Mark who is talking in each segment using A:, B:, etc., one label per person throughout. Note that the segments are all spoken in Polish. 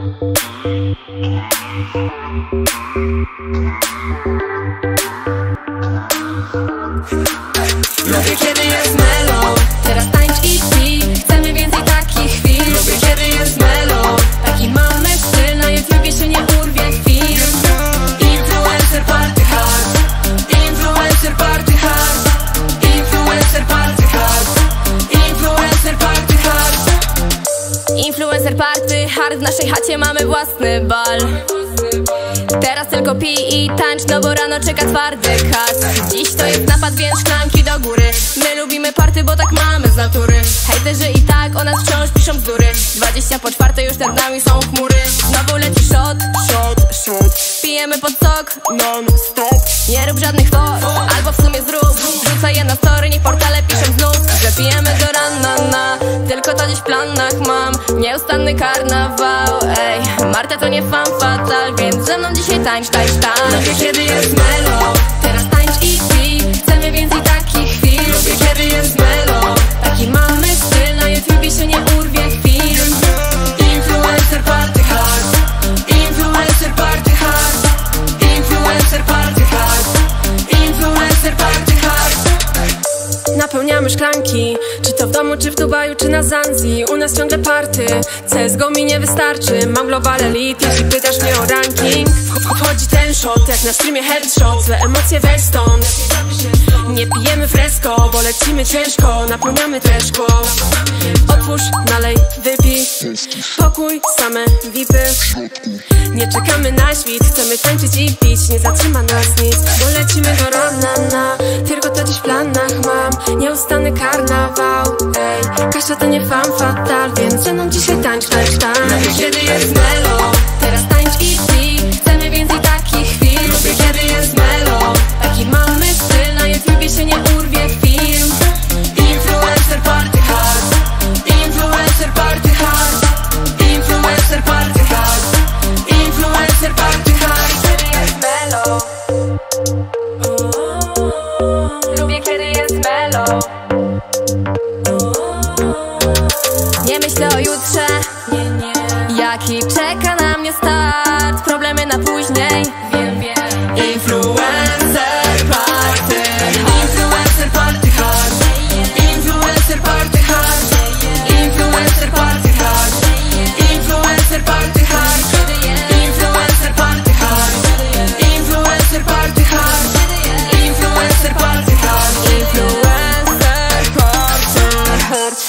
A: Lubię kiedy jest melo, teraz tańcz i pij. Chcemy więcej takich chwil. Lubię kiedy jest melo, taki mamy styl. Na YouTubie się nie urwie film. Influencer party hard, influencer party hard, influencer party hard, influencer party hard. Influencer party hard, w naszej chacie mamy własny bal. Teraz tylko pij i tańcz, no bo rano czeka twardy kas. Dziś to jest napad, więc szklanki do góry. My lubimy party, bo tak mamy z natury. Hejterzy i tak o nas wciąż piszą bzdury. 20:04 już nad nami są chmury. Znowu leci shot, shot, shot. Pijemy pod sok, non stop. Nie rób żadnych for, albo w sumie zrób. Wrzucaj je na story, niech portale piszą znów, że pijemy do rana, na. Tylko to dziś w planach mam nieustanny karnawał, ej. Marta to nie fan fatal, więc ze mną dzisiaj tańcz, tańcz, tańcz. Lubię kiedy jest melo, teraz tańcz i pij. Chcemy więcej takich chwil. Lubię kiedy jest melo, taki mamy styl. Na YouTubie się nie urwie film. Influencer party hard, influencer party hard, influencer party hard, influencer party hard. Napełniamy szklanki, czy to w domu, czy w Dubaju, czy na Zanzi. U nas ciągle party, CSGO mi nie wystarczy. Mam global elite, jeśli pytasz mnie o ranking. Wchodzi ten shot, jak na streamie headshot. Złe emocje weź stąd. Nie pijemy fresco, bo lecimy ciężko. Napełniamy też szkło. Otwórz, nalej, wypij. Pokój, same vipy. Nie czekamy na świt, chcemy tańczyć i pić. Nie zatrzyma nas nic, bo lecimy do rana, na. Tylko to dziś w planach mam nieustanny karnawał, ej. Kasia to nie fan fatal, więc ze mną dzisiaj tańcz, tańcz, tańcz. Lubię kiedy jest melo, teraz tańcz i pij. Chcemy więcej takich chwil. Lubię kiedy jest melo, taki mamy styl. Na YouTubie się nie urwie film. Influencer party hard, influencer party hard, influencer party hard, influencer party hard. Kiedy jest melo, lubię kiedy jest melo. Nie myślę o jutrze, jaki czeka na mnie start. Problemy na później, wiem, wiem. Influencer party, influencer party hard, influencer party hard, influencer party hard, influencer party hard, influencer party hard, influencer party hard, influencer party hard, influencer party hard.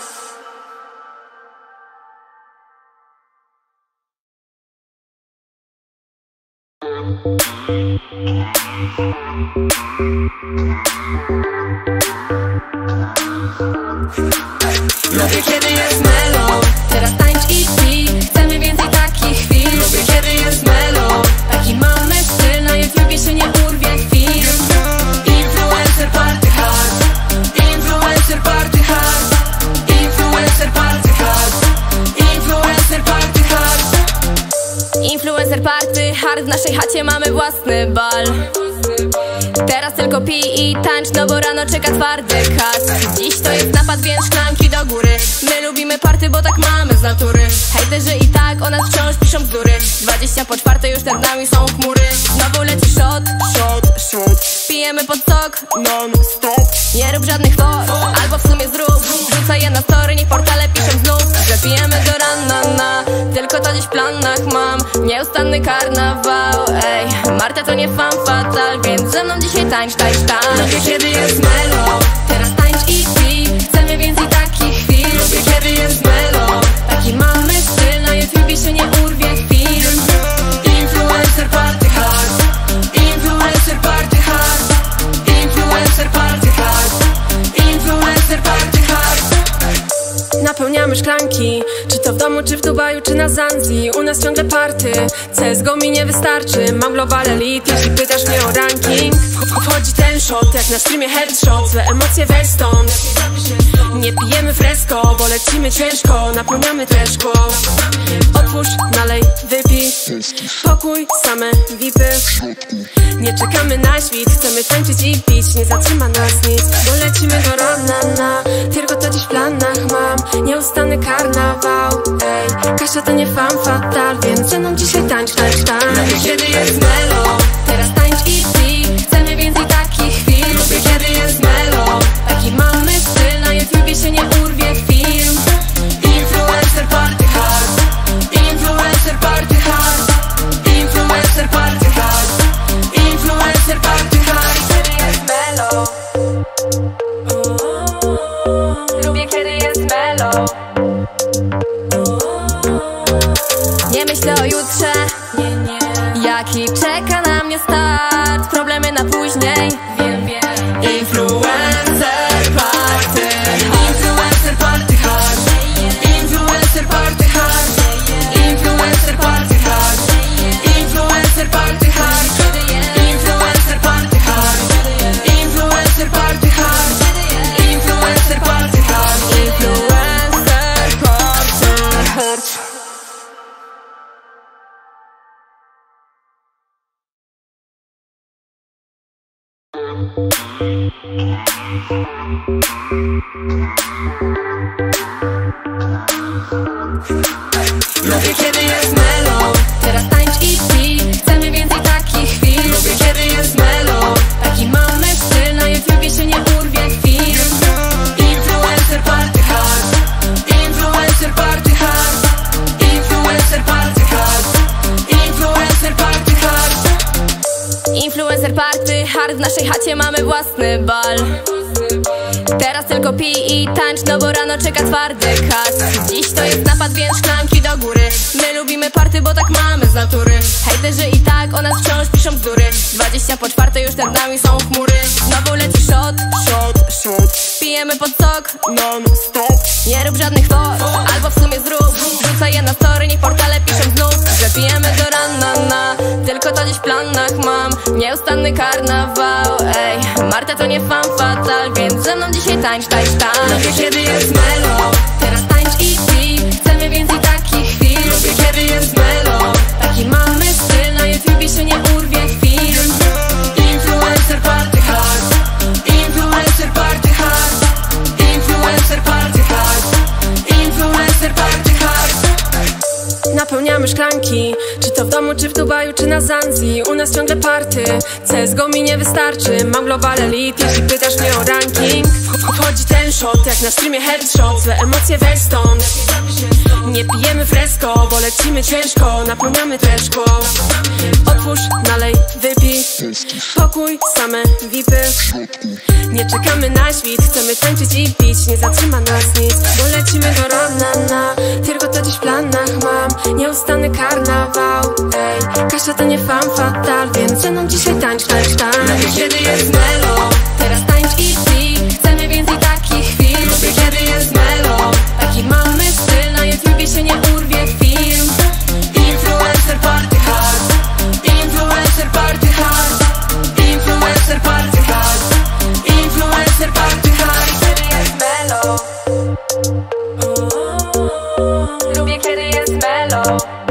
A: Lubię kiedy jest melo, teraz tańcz i pij. Chcemy więcej takich chwil. Lubię kiedy jest melo, taki mamy styl. Na YouTubie się nie urwie film. Influencer party hard, influencer party hard, influencer party hard, influencer party hard. Influencer party hard, w naszej chacie mamy własny bal. Teraz tylko pij i tańcz, no bo rano czeka twardy kas. Dziś to jest napad, więc szklanki do góry. My lubimy party, bo tak mamy z natury. Hejterzy i tak o nas wciąż piszą bzdury. 20:04 już nad nami są chmury. Znowu leci shot, shot, shot. Pijemy pod sok, non stop. Nie rób żadnych for, albo w sumie zrób. Wrzucaj je na story, niech portale piszą znów, że pijemy do rana, na. Tylko to dziś w planach mam nieustanny karnawał, ej. Marta to nie fan fatal, więc ze mną dzisiaj tańcz, tańcz, tańcz. Lubię kiedy jest melo, teraz tańcz i pij. Chcemy więcej takich chwil. Lubię kiedy jest melo, taki mamy styl. Na YouTubie się nie urwie film. Influencer party hard, influencer party hard, influencer party hard, influencer party hard. Napełniamy szklanki, czy to w domu, czy w Dubaju, czy na Zanzi. U nas ciągle party, CSGO mi nie wystarczy. Mam global elite, jeśli pytasz mnie o ranking. Wchodzi ten shot, jak na streamie headshot. Złe emocje weź stąd. Nie pijemy fresco, bo lecimy ciężko. Napełniamy też szkło. Otwórz, Otwórz, nalej, wypij. Pokój, same vipy. Nie czekamy na świt, chcemy tańczyć i pić. Nie zatrzyma nas nic, bo lecimy do rana. Tylko to dziś w planach mam nieustanny karnawał. Ej, Kasia to nie femme fatale, więc ze mną dzisiaj tańcz, tańcz, tańcz. Lubię kiedy jest melo, teraz tańcz i pij. Chcemy więcej takich chwil. Lubię kiedy jest melo, taki mamy styl. Na YouTubie się nie urwie film. Influencer party hard, influencer party hard, influencer party hard, influencer party hard. Kiedy jest melo, lubię kiedy jest melo. Nie myślę o jutrze, jaki czeka na mnie start. Problemy na później, wiem. Influencer party hard, influencer party hard, influencer party hard, influencer party hard, influencer party hard, influencer party hard, influencer party hard, influencer party hard, influencer party hard. Lubię kiedy jest melo, teraz tańcz i pij. Chcemy więcej takich chwil. Lubię kiedy jest melo, taki mamy styl. Na YouTubie się nie urwie film. Influencer party hard, influencer party hard, influencer party hard, influencer party hard. Influencer party hard, w naszej chacie mamy własny bal. Teraz tylko pij i tańcz, no bo rano czeka twardy kat. Dziś to jest napad, więc szklanki do góry. My lubimy party, bo tak mamy z natury. Hejterzy i tak o nas wciąż piszą bzdury. 20:04 już nad nami są chmury. Znowu leci shot. Pijemy pod sok non stop. Nie rób żadnych fot, albo w sumie zrób. Wrzucaj je na story, niech portale piszą znów, że pijemy do rana. Tylko to dziś w planach mam nieustanny karnawał. Ej, Marta to nie femme fatale, więc ze mną dzisiaj tańcz, tańcz, tańcz. Lubię kiedy jest melo, teraz tańcz i pij. Chcemy więcej takich chwil. Lubię kiedy jest melo, taki mamy styl. Na YouTubie się nie urwie film. Influencer party hard, influencer party hard, influencer party hard, influencer party hard. Napełniamy szklanki, czy to w domu, czy w Dubaju, czy na Zanzi. U nas ciągle party, CSGO mi nie wystarczy. Mam global elite, jeśli pytasz mnie o ranking. Wchodzi ten shot, jak na streamie headshot. Złe emocje weź stąd. Nie pijemy fresco, bo lecimy ciężko. Napełniamy też szkło. Otwórz, nalej, wypij. Pokój, same vipy. Nie czekamy na świt, chcemy tańczyć i pić. Nie zatrzyma nas nic, bo lecimy do rana. Tylko to dziś w planach mam nieustanny karnawał. Ej, Kasia to nie femme fatale, więc ze mną dzisiaj tańcz, tańcz, tańcz. Lubię kiedy jest melo, teraz tańcz i pij. Chcemy więcej takich chwil. Lubię kiedy jest melo, taki mamy styl. Na YouTubie się nie urwie film. Influencer party hard, influencer party hard, influencer party hard, influencer party hard. Kiedy jest melo, lubię kiedy jest melo.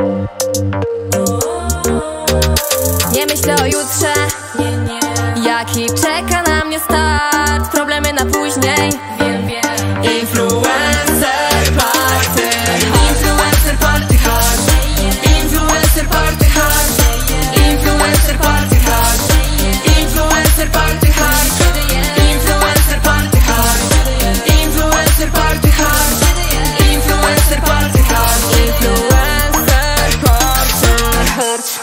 A: Nie myślę o jutrze, jaki czeka na mnie start. Problemy na później, wiem. Influencer party hard, influencer party hard, influencer party hard, influencer party hard, influencer party hard, influencer party hard, influencer party hard, influencer party hard, influencer party hard.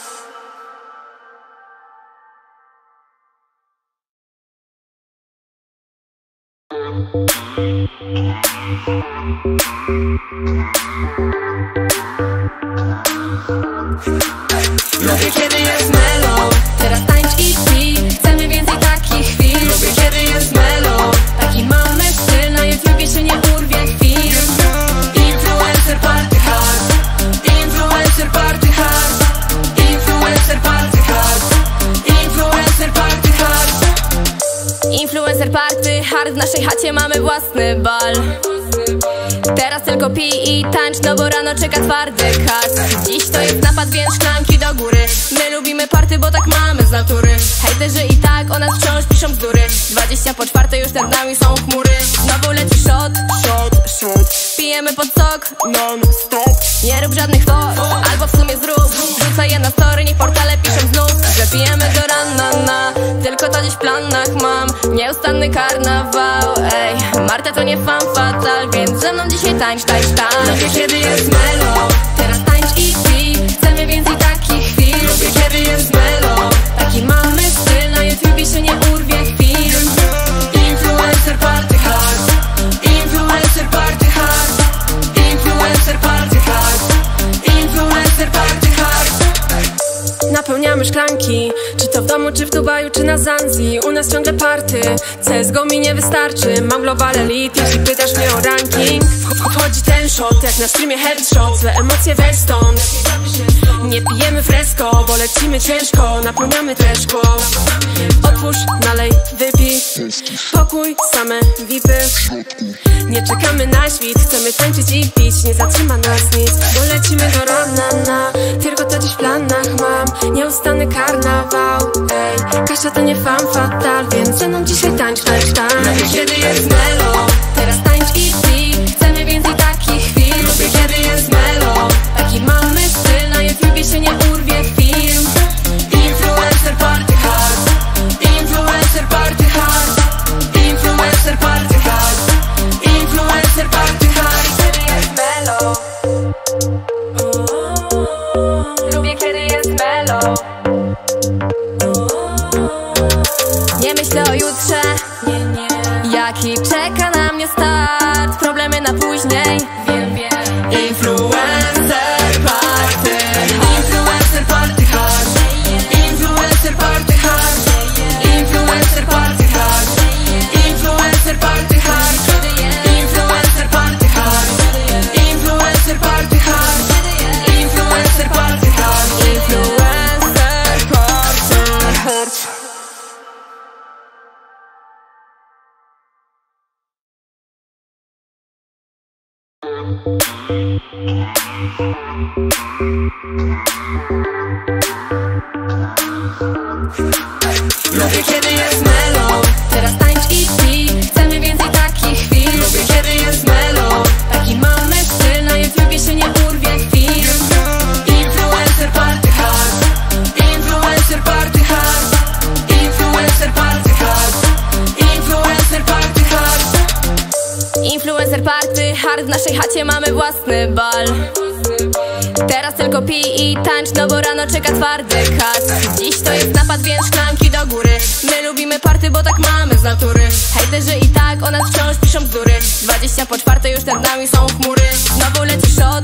A: Lubię kiedy jest melo, teraz tańcz i pij. Chcemy więcej takich chwil. Lubię kiedy jest melo, taki mamy styl. Na YouTubie się nie urwie film. Influencer party hard, influencer party hard, influencer party hard, influencer party hard. Influencer party hard, w naszej chacie mamy własny bal. Teraz tylko pij i tańcz, no bo rano czeka twardy kas. Dziś to jest napad, więc szklanki do góry. My lubimy party, bo tak mamy z natury. Hejterzy i tak o nas wciąż piszą bzdury. 20:04 już nad nami są chmury. Znowu leci shot, pijemy pod sok non-stop. Nie rób żadnych fot, albo w sumie zrób. Wrzucaj je na story, niech portale piszą znów, że pijemy do rana, tylko to dziś w planach mam. Nieustanny karnawał, ej. Marta to nie fan fatal, więc ze mną dzisiaj tańcz. Lubię kiedy jest melo, teraz tańcz i pij. Chcemy więcej takich chwil. Lubię kiedy jest melo, taki mamy styl. Na YouTubie się nie urwie film. Influencer party hard, influencer party hard, influencer party hard, influencer party hard. Napełniamy szklanki, czy to w domu, czy w Dubaju, czy na Zanzi. U nas ciągle party, CSGO mi nie wystarczy. Mam global elite, jeśli pytasz mnie o ranking. Wchodzi ten shot, jak na streamie headshot. Złe emocje weź stąd. Nie pijemy fresco, bo lecimy ciężko. Napełniamy też szkło. Otwórz, nalej, wypij. Pokój, same vipy. Nie czekamy na świt, chcemy tańczyć i pić. Nie zatrzyma nas nic, bo lecimy do rana. Tylko to dziś w planach mam. Nieustanny karnawał, ej. Kasia to nie fan fatal, więc ze mną dzisiaj tańcz. Lubię kiedy jest melo, teraz tańcz i pij. Chcemy więcej takich chwil. Lubię kiedy jest melo, taki mamy styl. Na YouTubie się nie urwie film. Influencer party hard, influencer party hard, influencer party hard, influencer party hard. Kiedy jest melo, lubię kiedy jest melo. Nie myślę o jutrze, jaki czeka na mnie start. Problemy na później, wiem. Influencer party, influencer party hard, influencer party hard, influencer party hard, influencer party hard, influencer party hard, influencer party hard, influencer party hard, influencer party hard. Lubię kiedy jest melo, teraz tańcz i pij. Chcemy więcej takich chwil. Lubię kiedy jest melo, taki mamy styl. Na YouTubie się nie urwie film. Influencer party hard, influencer party hard, influencer party hard, influencer party hard. Influencer party hard, w naszej chacie mamy własny bal. Teraz tylko pij i tańcz, no bo rano czeka twardy kas. Dziś to jest napad, więc szklanki do góry. My lubimy party, bo tak mamy z natury. Hejterzy i tak o nas wciąż piszą bzdury. 20:04 już nad nami są chmury. Znowu leci shot,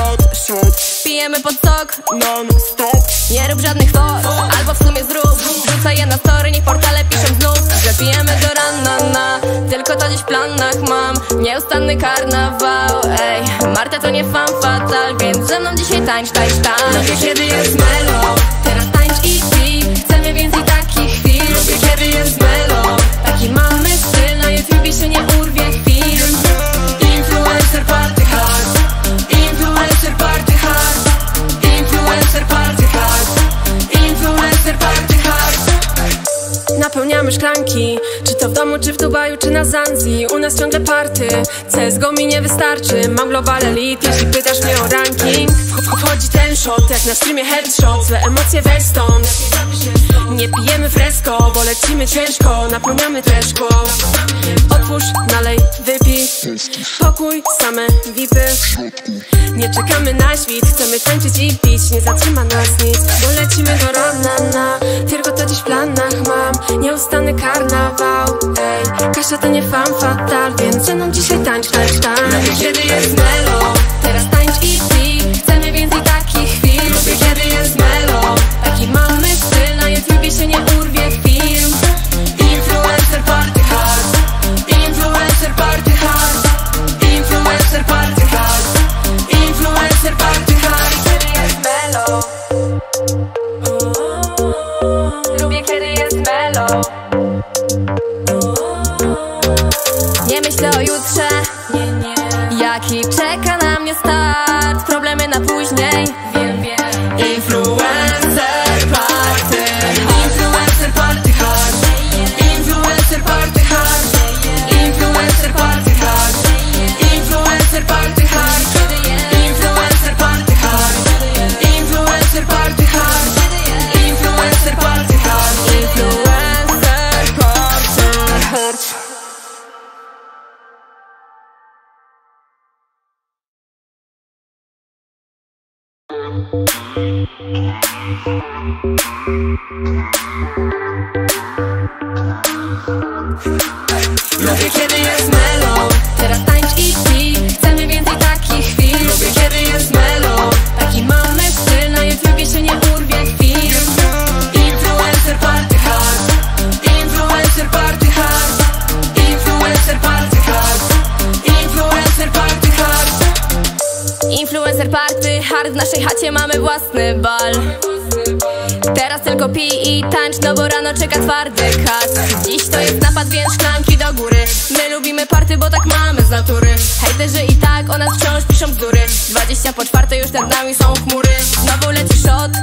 A: pijemy pod sok non-stop. Nie rób żadnych fot, albo w sumie zrób. Wrzucaj je na story, niech portale piszą znów, że pijemy do rana, tylko to dziś w planach mam. Nieustanny karnawał, ej. Marta to nie fan fatal, więc ze mną dzisiaj tańcz. Lubię kiedy jest melo, teraz tańcz i pij. Chcemy więcej takich chwil. Lubię kiedy jest melo, taki mamy styl. Na YouTubie się nie urwie film. Influencer party hard, influencer party hard, influencer party hard, influencer party hard. Napełniamy szklanki, czy to w domu, czy w Dubaju, czy na Zanzi. U nas ciągle party, CSGO mi nie wystarczy. Mam global elite, jeśli pytasz mnie o ranking. Wchodzi ten shot, jak na streamie headshot. Złe emocje weź stąd. Nie pijemy fresco, bo lecimy ciężko. Napełniamy też szkło. Otwórz, nalej, wypij. Pokój, same vipy. Nie czekamy na świt, chcemy tańczyć i pić. Nie zatrzyma nas nic, bo lecimy do rana. Tylko to dziś w planach mam. Nieustanny karnawał, ej. Kasia to nie fan fatal, więc ze mną dzisiaj tańcz. Lubię kiedy jest melo, teraz tańcz i pij. Chcemy więcej takich chwil. Lubię kiedy jest melo, taki mamy styl. Na YouTubie się nie urwie film. Influencer party hard, influencer party hard, influencer party hard, influencer party hard. Kiedy jest melo, lubię kiedy jest melo. Nie myślę o jutrze, jaki później. Influencer party, influencer party hard, influencer party hard, influencer party hard, influencer party hard, influencer party hard, influencer party hard, influencer party hard, influencer party hard. Lubię kiedy jest melo, teraz tańcz i pij. Chcemy więcej takich chwil. Lubię kiedy jest melo, taki mamy styl. Na YouTubie się nie urwie film. Influencer party hard, influencer party hard, influencer party hard, influencer party hard. Influencer party hard, w naszej chacie mamy własny bal. Teraz tylko pij i tańcz, no bo rano czeka twardy kas. Dziś to jest napad, więc szklanki do góry. My lubimy party, bo tak mamy z natury. Hejterzy i tak o nas wciąż piszą bzdury. 20:04 już nad nami są chmury. Znowu leci shot,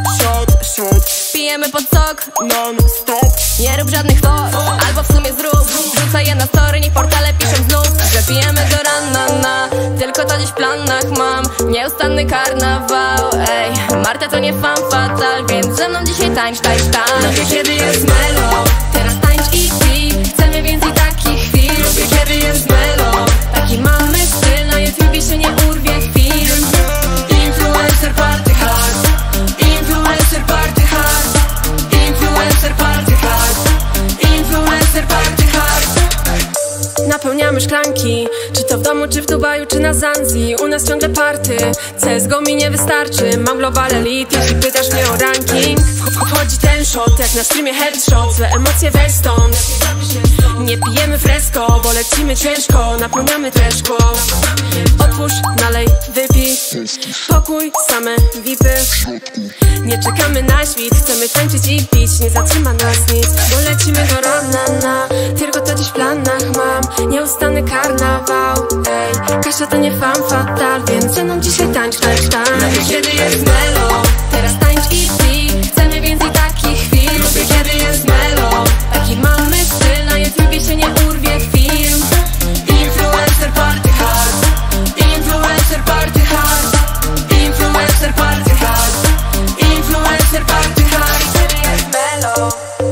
A: pijemy pod sok non-stop. Nie rób żadnych fot, albo w sumie zrób. Wrzucaj je na story, niech portale piszą znów, że pijemy do rana, tylko to dziś w planach mam. Nieustanny karnawał, ej. Marta to nie fan fatal, więc ze mną dzisiaj tańcz, tańcz, tańcz. Lubię kiedy jest melo, teraz tańcz i pij. Chcemy więcej takich chwil. Lubię kiedy jest melo, taki mamy styl. Na YouTubie się nie urwie film. Influencer party hard, influencer party hard, influencer party hard, influencer party hard. Napełniamy szklanki, czy to w domu, czy w Dubaju, czy na Zanzi. U nas ciągle party, CSGO mi nie wystarczy. Mam global elite, jeśli pytasz mnie o ranking. Wchodzi ten shot, jak na streamie headshot. Złe emocje weź stąd. Nie pijemy fresco, bo lecimy ciężko. Napełniamy też szkło. Otwórz, nalej, wypij. Pokój, same vipy. Nie czekamy na świt, chcemy tańczyć i pić. Nie zatrzyma nas nic, bo lecimy do rana. Tylko to dziś w planach mam. Nieustanny karnawał, ej. Kasia to nie fan fatal, więc ze mną dzisiaj tańcz, tańcz, tańcz. Lubię kiedy jest melo, teraz tańcz i pij. Chcemy więcej takich chwil. Lubię kiedy jest melo, taki mamy styl. Na YouTubie się nie urwie film. Influencer party hard, influencer party hard, influencer party hard, influencer party hard. Kiedy jest melo,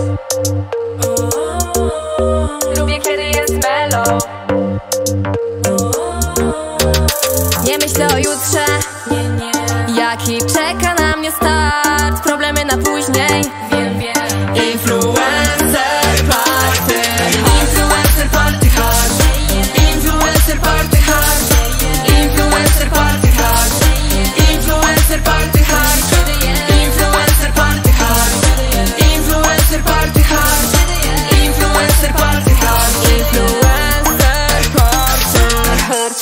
A: lubię kiedy jest melo. Nie myślę o jutrze, jaki czeka na mnie start. Problemy na później, Influencer party, influencer party hard, influencer party hard, influencer party hard, influencer party hard, influencer party hard, influencer party hard, influencer party hard, influencer party hard.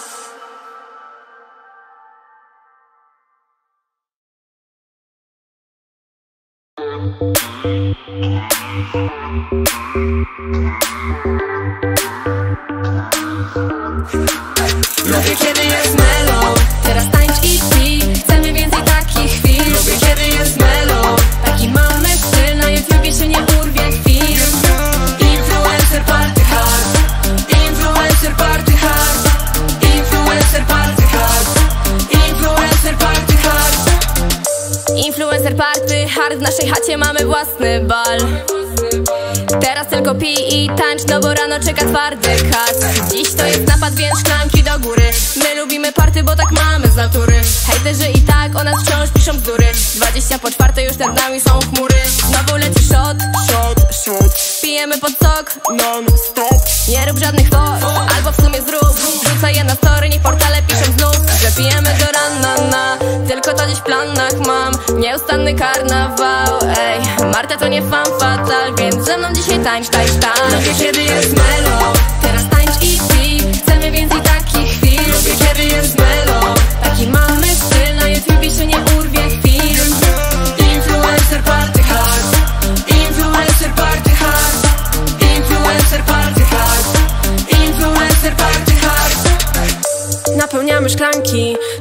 A: Lubię kiedy jest melo, teraz tańcz i pij. Chcemy więcej takich chwil. Lubię kiedy jest melo, taki mamy styl. Na YouTubie się nie urwie film. Influencer party hard, influencer party hard, influencer party hard, influencer party hard. Influencer party hard, w naszej chacie mamy własny bal. Teraz tylko pij i tańcz, no bo rano czeka twardy kas. Dziś to jest napad, więc szklanki do góry. My lubimy party, bo tak mamy z natury. Hejterzy i tak o nas wciąż piszą bzdury. 20:04 już nad nami są chmury. Znowu leci shot, pijemy pod sok non-stop. Nie rób żadnych fot, albo w sumie zrób. Wrzucaj je na story, niech portale piszą znów, że pijemy do rana, tylko to dziś w planach mam. Nieustanny karnawał, ej. Marta to nie fan fatal, więc ze mną dzisiaj tańcz, tańcz, tańcz. Lubię kiedy jest melo, teraz tańcz i pij. Chcemy więcej takich chwil. Lubię kiedy jest melo, taki mamy styl. Na YouTubie się nie urwie film. Influencer party hard, influencer party hard, influencer party hard, influencer party hard. Napełniamy szklanki, czy to w domu,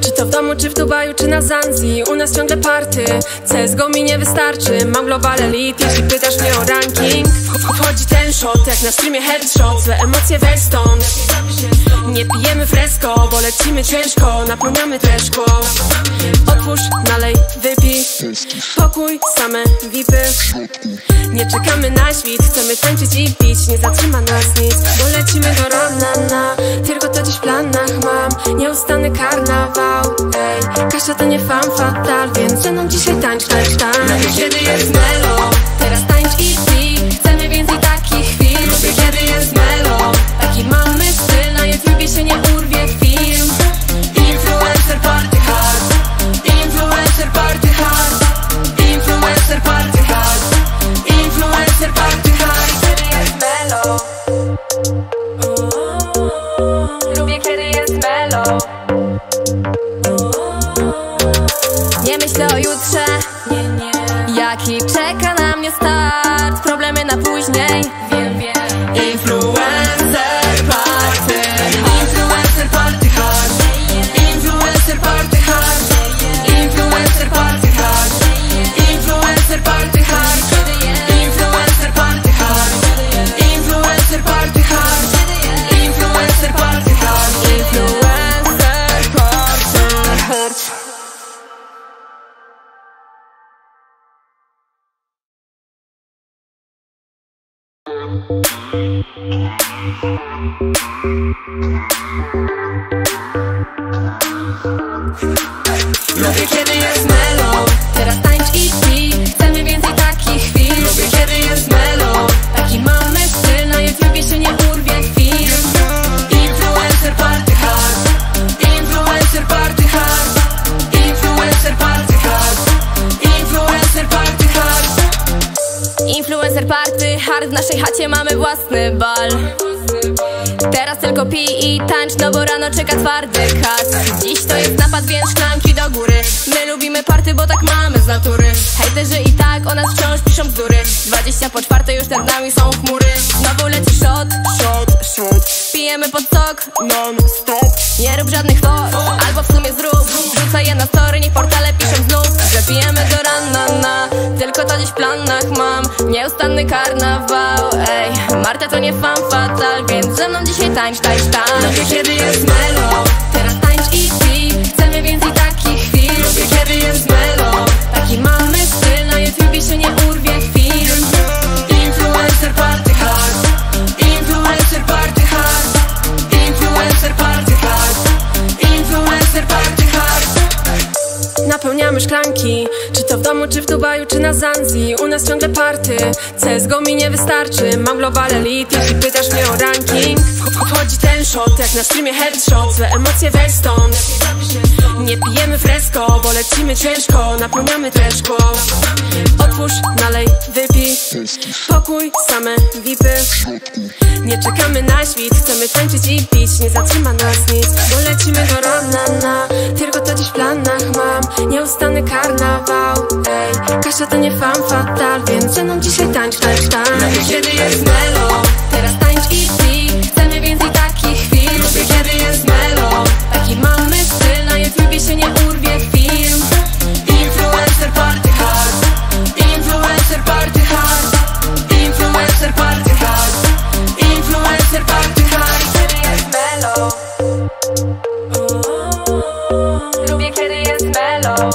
A: domu, czy w Dubaju, czy na Zanzi, u nas ciągle party. CSGO mi nie wystarczy, mam global elite. Jeśli pytasz mnie o ranking, wchodzi ten shot, jak na streamie headshot. Złe emocje weź stąd. Nie pijemy fresco, bo lecimy ciężko, napełniamy też szkło. Otwórz, nalej, wypij, pokój, same vipy. Nie czekamy na świt, chcemy tańczyć i pić, nie zatrzyma nas nic, bo lecimy do rana, tylko to dziś w planach mam, nieustanny karnawał. Ej, Kasia to nie femme fatale, więc ze mną dzisiaj tańcz, Lubię kiedy jest melo, teraz tańcz i pij, chcemy więcej takich chwil. Lubię kiedy jest melo, taki mamy styl, na YouTubie się nie urwie film. Influencer party hard, influencer party hard, influencer party hard, influencer party hard. Kiedy jest melo, lubię kiedy jest melo. Nie myślę o jutrze, jaki czeka na mnie start, problemy na później. Influencer party, influencer party hard, influencer party hard, influencer party hard, influencer party hard, influencer party hard, influencer party hard, influencer party hard, influencer party hard. Lubię kiedy jest melo, teraz tańcz i pij, chcemy więcej takich chwil. Lubię kiedy jest melo, taki mamy styl, na YouTubie się nie urwie film. Influencer party hard, influencer party hard, influencer party hard, influencer party hard. Influencer party hard, w naszej chacie mamy własny bal. Teraz tylko pij i tańcz, no bo rano czeka twardy kas. Dziś to jest napad, więc szklanki do góry. My lubimy party, bo tak mamy z natury. Hejterzy i tak o nas wciąż piszą bzdury. 20:04 już nad nami są chmury. Znowu leci shot, shot, shot. Pijemy pod sok, non stop. Nie rób żadnych for, albo w sumie zrób. Wrzucaj je na story, niech portale piszą znów, że pijemy do rana, tylko to dziś w planach mam, nieustanny karnawał. Ej, Marta to nie femme fatale, więc ze mną dzisiaj tańcz, Lubię kiedy jest melo, teraz tańcz i pij, chcemy więcej takich chwil. Lubię kiedy jest melo, taki mamy styl, na YouTubie się nie urwie film. Influencer party hard, influencer party hard, influencer party hard, influencer party hard. Napełniamy szklanki, czy to w domu, czy w Dubaju, czy na Zanzi, u nas ciągle party. CSGO mi nie wystarczy, mam global elite. Jeśli pytasz mnie o ranking, wchodzi ten shot, jak na streamie headshot. Złe emocje weź stąd. Nie pijemy fresco, bo lecimy ciężko, napełniamy też szkło. Otwórz, nalej, wypij, pokój, same vipy. Nie czekamy na świt, chcemy tańczyć i pić, nie zatrzyma nas nic, bo lecimy do rana, tylko to dziś w planach mam, nieustanny karnawał. Ej, Kasia to nie femme fatale, więc ze mną dzisiaj tańcz, Lubię kiedy jest melo, teraz tańcz i pij, chcemy więcej takich chwil. Lubię kiedy jest melo, taki mamy styl, na YouTubie się nie urwie film. Influencer party hard, influencer party hard, influencer party hard, influencer party hard. Kiedy jest melo, lubię kiedy jest melo.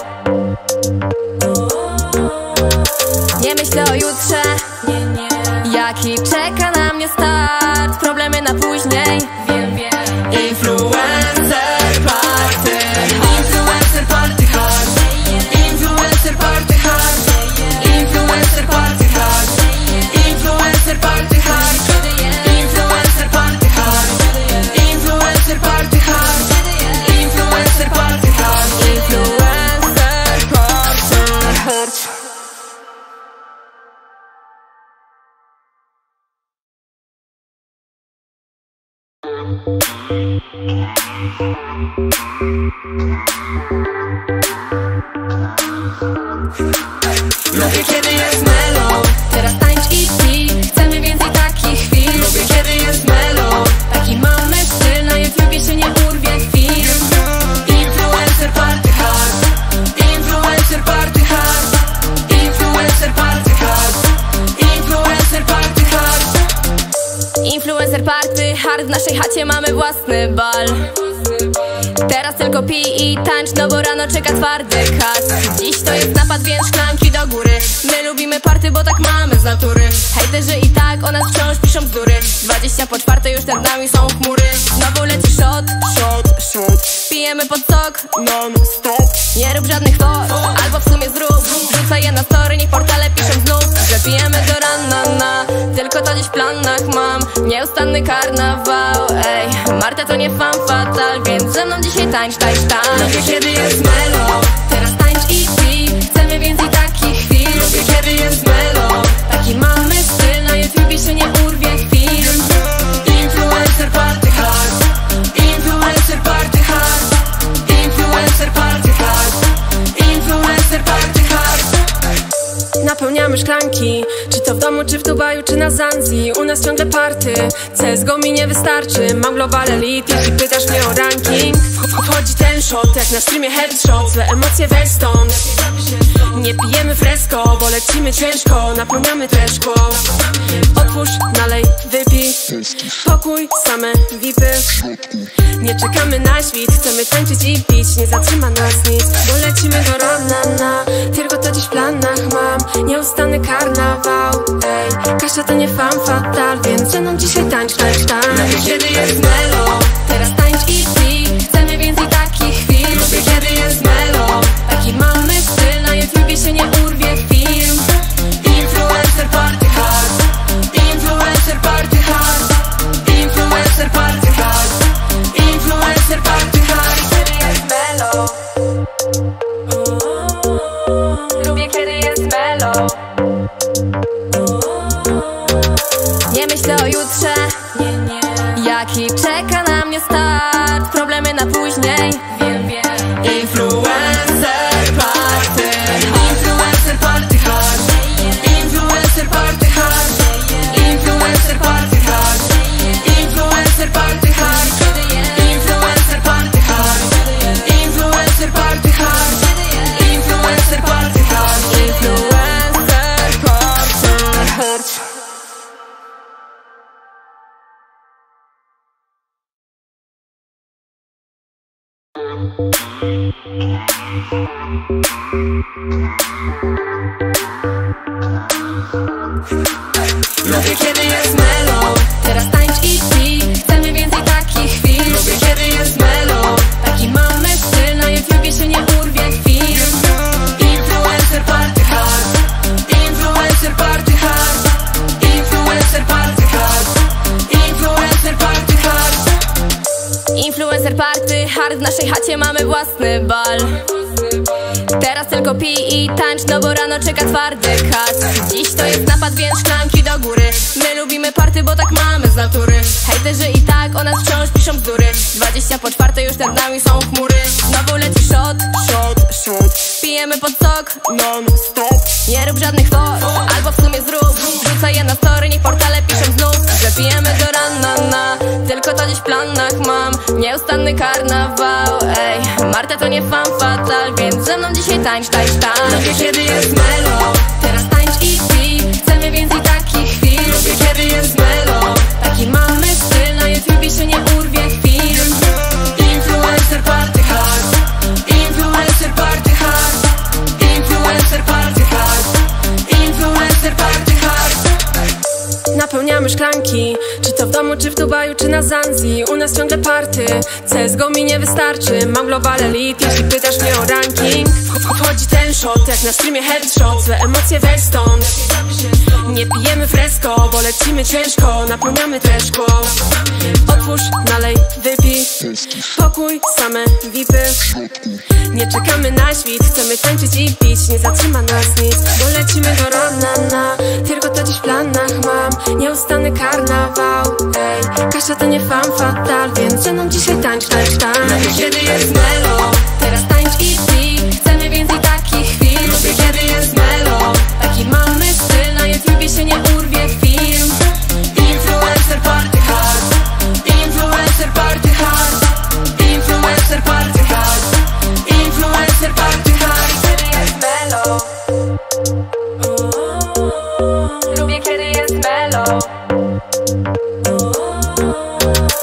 A: Nie myślę o jutrze, jaki czeka na mnie start, problemy na później. Influencer party, influencer party hard, influencer party hard, influencer party hard, influencer party hard, influencer party hard, influencer party hard, influencer party hard, influencer party hard. Lubię kiedy jest melo, teraz tańcz i pij, chcemy więcej takich chwil. Lubię kiedy jest melo, taki mamy styl, na YouTubie się nie urwie film. Influencer party hard, w naszej chacie mamy własny bal. Teraz tylko pij i tańcz, no bo rano czeka twardy kas. Dziś to jest napad, więc szklanki do góry. My lubimy party, bo tak mamy z natury. Hejterzy i tak o nas wciąż piszą bzdury. 20:04 już nad nami są chmury. Znowu leci shot, pijemy pod sok non-stop. Nie rób żadnych fot, albo w sumie zrób. Wrzucaj je na story, niech portale piszą znów, że pijemy do rana, tylko to dziś w planach mam. Nieustanny karnawał, ej. Marta to nie fan fatal, więc ze mną dzisiaj tańcz. Lubię kiedy jest melo, teraz tańcz i pij. Chcemy więcej takich chwil. Lubię kiedy jest melo, taki mamy styl. Na YouTubie się nie urwie film. Influencer party hard, influencer party hard, influencer party hard, influencer party hard. Napełniamy szklanki, czy to w domu, czy w Dubaju, czy na Zanzi. U nas ciągle party, CSGO mi nie wystarczy. Mam global elite, jeśli pytasz mnie o ranking. Wchodzi ten shot, jak na streamie headshot. Złe emocje weź stąd. Nie pijemy fresco, bo lecimy ciężko. Napełniamy też szkło. Otwórz, nalej, wypij. Pokój, same vipy. Nie czekamy na świt, chcemy tańczyć i pić. Nie zatrzyma nas nic, bo lecimy do rana. Tylko to dziś w planach mam. Nieustanny karnawał, ej. Kasia to nie fan fatal, więc ze mną dzisiaj tańcz. Lubię kiedy jest melo, teraz tańcz i pij. Chcemy więcej takich chwil. Lubię kiedy jest melo, taki mamy styl. Na YouTubie się nie urwie film. Influencer party hard, influencer party hard, influencer party hard, influencer party hard. Kiedy jest melo, lubię kiedy jest melo. Nie myślę o jutrze, jaki czeka na mnie start. Problemy na później, wiem. Influencer party hard, influencer party hard, influencer party hard, influencer party hard, influencer party hard, influencer party hard, influencer party hard, influencer party hard, influencer party hard. Lubię kiedy jest melo, teraz tańcz i pij. Chcemy więcej takich chwil. Lubię kiedy jest melo, taki mamy styl. Na YouTubie się nie urwie film. Influencer party hard, influencer party hard, influencer party hard, influencer party hard. Influencer party hard, w naszej chacie mamy własny bal. Teraz tylko pij i tańcz, no bo rano czeka twardy kas. Dziś to jest napad, więc szklanki do góry. My lubimy party, bo tak mamy z natury. Hejterzy i tak o nas wciąż piszą bzdury. 20:04 już nad nami są chmury. Znowu leci shot, pijemy pod sok non-stop. Nie rób żadnych fot, albo w sumie zrób. Wrzucaj je na story, niech portale piszą znów, że pijemy do rana, tylko to dziś w planach mam. Nieustanny karnawał, ej. Marta to nie fan fatal, więc ze mną dzisiaj tańcz. Lubię kiedy jest melo, teraz tańcz i pij. Chcemy więcej takich chwil. Lubię kiedy jest melo, taki mamy styl. Na YouTubie się nie urwie film. Influencer party hard, influencer party hard, influencer party hard, influencer party hard. Napełniamy szklanki, czy to w domu, czy w Dubaju, czy na Zanzi. U nas ciągle party, CSGO mi nie wystarczy. Mam global elite, jeśli pytasz mnie o ranking. Wchodzi ten shot, jak na streamie headshot. Złe emocje weź stąd. Nie pijemy fresco, bo lecimy ciężko. Napełniamy też szkło. Otwórz, nalej, wypij. Pokój, same vipy. Nie czekamy na świt, chcemy tańczyć i pić. Nie zatrzyma nas nic, bo lecimy do rana. Tylko to dziś w planach mam. Nieustanny karnawał, ej. Kasia to nie fan fatal, więc ze mną dzisiaj tańcz. Lubię kiedy jest melo, teraz tańcz i pij. Chcemy więcej takich chwil. Lubię kiedy jest melo, taki mamy styl. Na YouTubie się nie urwie film. Influencer party hard, influencer party hard, influencer party hard, influencer party hard. Kiedy jest melo, lubię kiedy jest melo.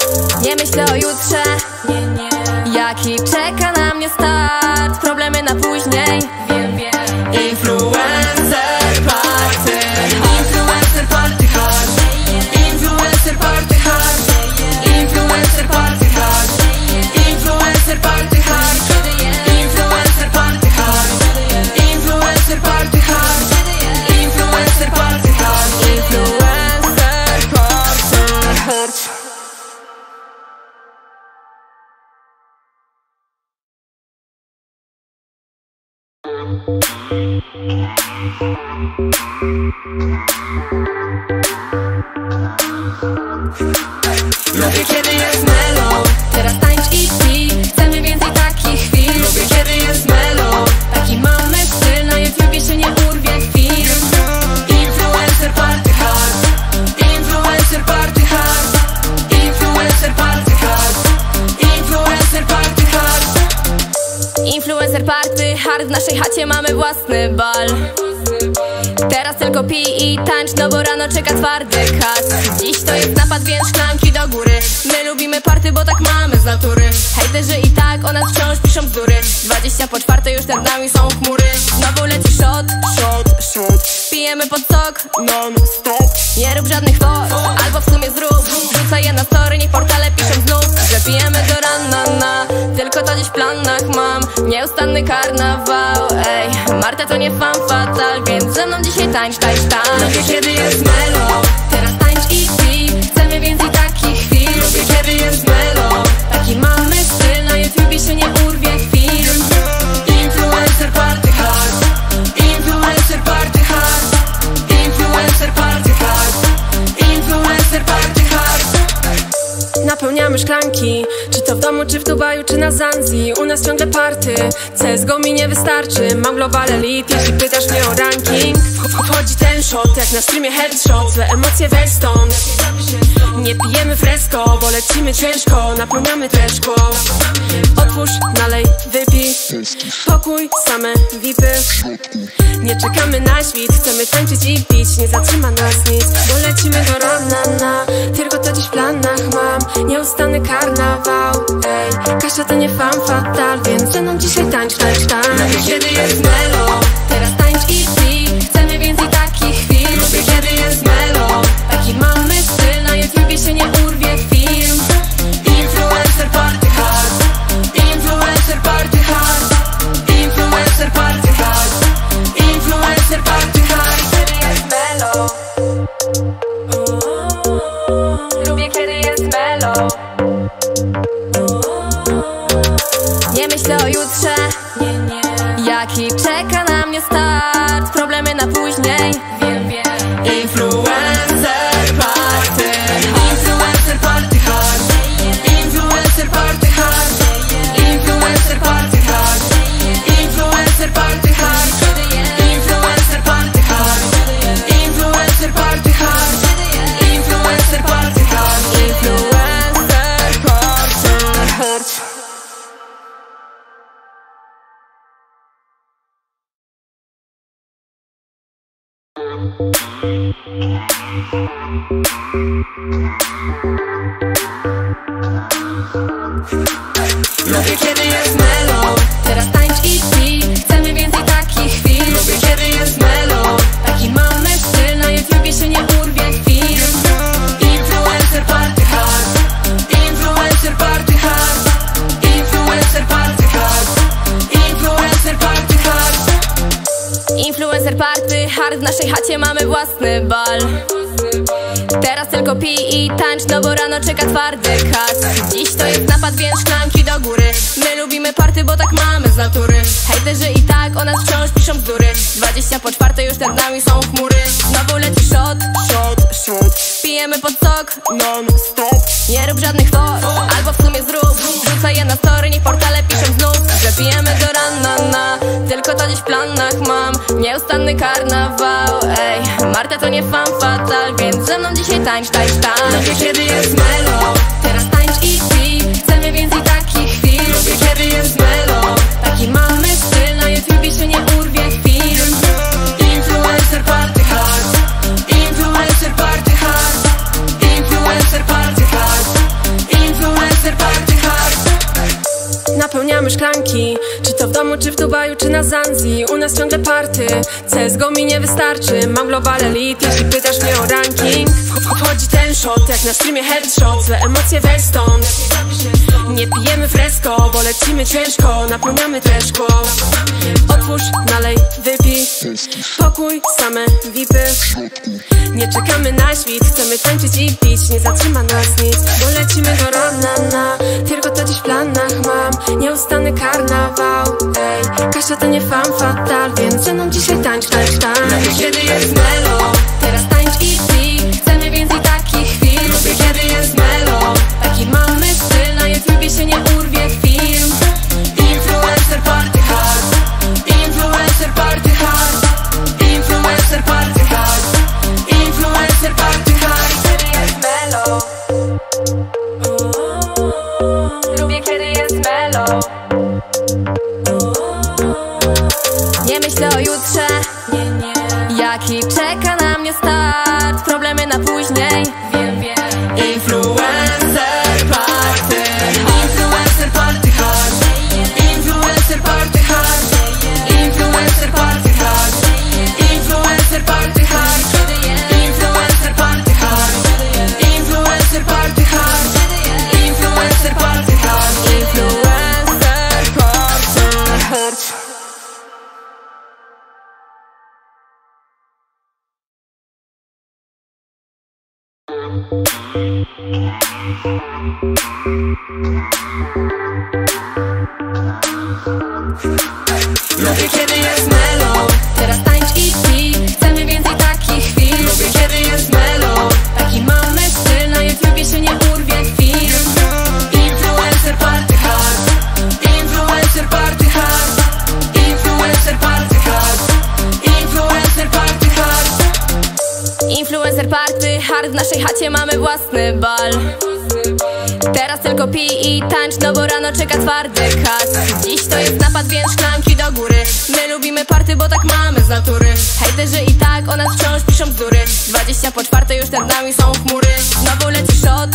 A: Lubię kiedy jest melo, teraz tańcz i pij. Chcemy więcej takich chwil. Lubię kiedy jest melo, taki mamy styl. Na YouTubie się nie urwie film. Influencer party hard, influencer party hard, influencer party hard, influencer party hard. Influencer party hard, w naszej chacie mamy własny bal. Teraz tylko pij i tańcz, no bo rano czeka twardy kas. Dziś to jest napad, więc szklanki do góry. My lubimy party, bo tak mamy z natury. Hejterzy i tak o nas wciąż piszą bzdury. 20:04 już nad nami są chmury. Znowu leci shot, shot, shot. Pijemy pod sok, non stop. Nie rób żadnych fot, albo w sumie zrób. Wrzucaj je na story, niech portale piszą znów, że pijemy do rana, na. Tylko to dziś w planach mam nieustanny karnawał, ej. Marta to nie fan fatal, więc ze mną dzisiaj tańcz, tańcz, tańcz. Lubię kiedy jest melo, teraz tańcz i pij. Chcemy więcej takich chwil. Lubię kiedy jest melo, taki mamy styl. Na YouTubie się nie urwie film. Influencer party hard, influencer party hard, influencer party hard, influencer party hard. Napełniamy szklanki, czy to w domu, czy w Dubaju, czy na Zanzi. U nas ciągle party, CSGO mi nie wystarczy. Mam global elite, jeśli pytasz mnie o ranking. Wchodzi ten shot, jak na streamie headshot. Złe emocje weź stąd. Nie pijemy fresco, bo lecimy ciężko. Napełniamy też szkło. Otwórz, nalej, wypij. Pokój, same vipy. Nie czekamy na świt, chcemy tańczyć i pić. Nie zatrzyma nas nic, bo lecimy do rana, na. Tylko to dziś w planach mam nieustanny karnawał, ej. Kasia to nie fan fatal, więc ze mną dzisiaj tańcz, tańcz, tańcz. Lubię kiedy jest melo, teraz tańcz i pij. Chcemy więcej takich chwil. Lubię kiedy jest melo, taki mamy styl. Na YouTubie się nie urwie film. Influencer party hard, influencer party hard, influencer party hard, influencer party hard. Kiedy jest melo, lubię kiedy jest melo. Nie myślę o jutrze, jaki czeka na mnie start. Problemy na później, wiem, wiem. Influencer party, influencer party hard, influencer party hard, influencer party hard, influencer party hard, influencer party hard, influencer party hard, influencer party hard, influencer party hard. Lubię kiedy jest melo, teraz tańcz i pij. Chcemy więcej takich chwil. Lubię kiedy jest melo, taki mamy styl. Na YouTubie się nie urwie film. Influencer party hard, influencer party hard, influencer party hard, influencer party hard. Influencer party hard, w naszej chacie mamy własny bal. Teraz tylko pij i tańcz, no bo rano czeka twardy kas. Dziś to jest napad, więc szklanki do góry. My lubimy party, bo tak mamy z natury. Hejterzy i tak o nas wciąż piszą bzdury. 20:04 już nad nami są chmury. Znowu leci shot, shot, shot. Pijemy pod sok, non stop. Nie rób żadnych fot, albo w sumie zrób. Wrzucaj je na story, niech portale piszą znów, że pijemy do rana, na. Tylko to dziś w planach mam nieustanny karnawał, ej. Marta to nie fan fatal, więc ze mną dzisiaj tańcz, tańcz, tańcz. Lubię kiedy jest melo, teraz tańcz i pij. Chcemy więcej takich chwil. Lubię kiedy jest melo, taki mamy styl. Na YouTubie się nie urwie film. Influencer party hard, influencer party hard, influencer party hard, influencer party hard. Napełniamy szklanki, czy to w domu, czy w Dubaju, czy na Zanzi. U nas ciągle party, CSGO mi nie wystarczy. Mam global elite, jeśli pytasz mnie o ranking. Wchodzi ten shot, jak na streamie headshot. Złe emocje weź stąd. Nie pijemy fresco, bo lecimy ciężko. Napełniamy też szkło. Otwórz, nalej, wypij. Pokój, same vipy. Nie czekamy na świt, chcemy tańczyć i pić. Nie zatrzyma nas nic, bo lecimy do rana. Tylko to dziś w planach mam nieustanny karnawał. Ej, Kasia to nie femme fatale, więc ze mną dzisiaj tańcz. Lubię kiedy jest melo, teraz tańcz i pij. Chcemy więcej takich chwil. Lubię kiedy jest melo, taki mamy styl. Na YouTubie się nie urwie film. Influencer party hard, influencer party hard, influencer party hard, influencer party hard. Kiedy jest melo, lubię kiedy jest melo. Nie myślę o jutrze, jaki czeka na mnie start. Problemy na później, wiem. Influencer party, influencer party hard, influencer party hard, influencer party hard, influencer party hard, influencer party hard, influencer party hard, influencer party hard, influencer party hard. Lubię kiedy jest melo, teraz tańcz i pij. Chcemy więcej takich chwil. Lubię kiedy jest melo, taki mamy styl. Na YouTubie się nie urwie film. Influencer party hard, influencer party hard, influencer party hard, influencer party hard. Influencer party hard, w naszej chacie mamy własny bal. Teraz tylko pij i tańcz, no bo rano czeka twardy kas. Dziś to jest napad, więc szklanki do góry. My lubimy party, bo tak mamy z natury. Hejterzy i tak o nas wciąż piszą bzdury. 20:04 już nad nami są chmury. Znowu leci shot.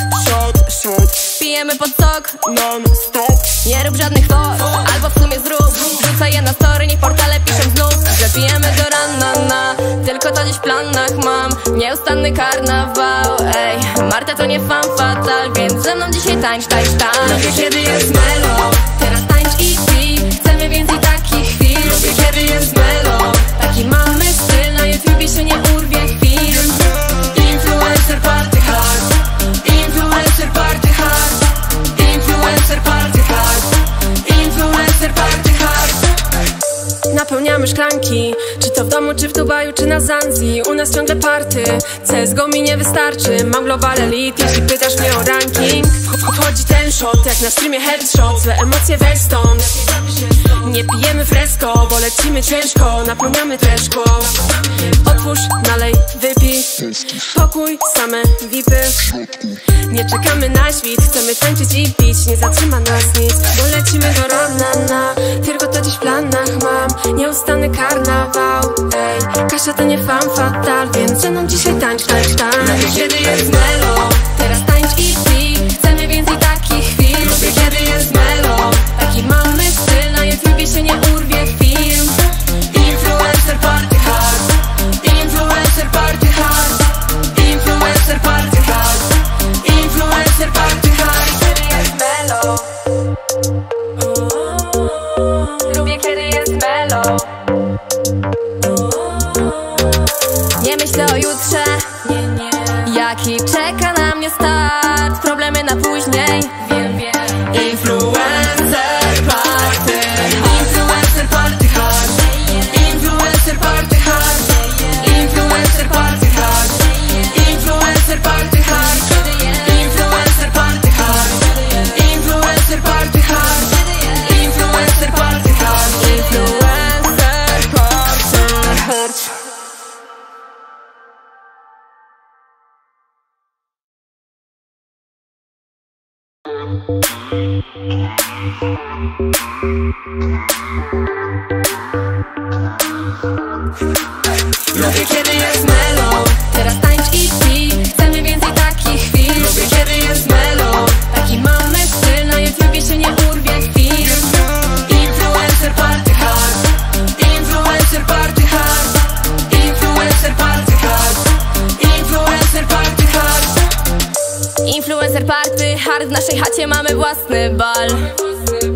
A: Pijemy pod sok non-stop. Nie rób żadnych fort, albo w sumie zrób. Wrzucaj je na story, niech portale piszą znów, że pijemy do rana. Tylko to dziś w planach mam nieustanny karnawał. Ej, Marta to nie femme fatale, więc ze mną dzisiaj tańcz. Lubię kiedy jest melo, teraz tańcz i pij. Chcemy więcej takich chwil. Lubię kiedy jest melo, taki mamy styl. Na YouTubie się nie urwie film. Influencer party hard, influencer party hard, influencer party hard, influencer party hard. Napełniamy szklanki, czy to w domu, czy w Dubaju, czy na Zanzi. U nas ciągle party, CSGO mi nie wystarczy. Mam global elite, jeśli pytasz mnie o ranking. Wchodzi ten shot, jak na streamie headshot. Złe emocje weź stąd. Nie pijemy fresco, bo lecimy ciężko. Napełniamy też szkło. Otwórz, nalej, wypij. Pokój, same vipy. Nie czekamy na świt, chcemy tańczyć i pić. Nie zatrzyma nas nic, bo lecimy do rana. Tylko to dziś w planach mam nieustanny karnawał. Ej, Kasia to nie femme fatale, więc ze mną dzisiaj tańcz. Lubię kiedy jest melo, teraz tańcz i pij. Chcemy więcej takich chwil. Lubię kiedy jest melo, taki mamy styl. Na YouTubie się nie urwie film. Influencer party hard, influencer party hard, influencer party hard, influencer party hard. Kiedy jest melo, lubię kiedy jest melo. Nie myślę o jutrze, jaki czeka na mnie start. Problemy na później, wiem. Influencer party, influencer party hard, influencer party hard, influencer party hard, influencer party hard, influencer party hard, influencer party hard, influencer party hard, influencer party hard. Lubię kiedy jest melo, teraz tańcz i pij. Chcemy więcej takich chwil. Lubię kiedy jest melo, taki mamy styl. Na YouTubie się nie urwie film. Influencer party hard, influencer party hard, influencer party hard, influencer party hard. Influencer party hard, w naszej chacie mamy własny bal.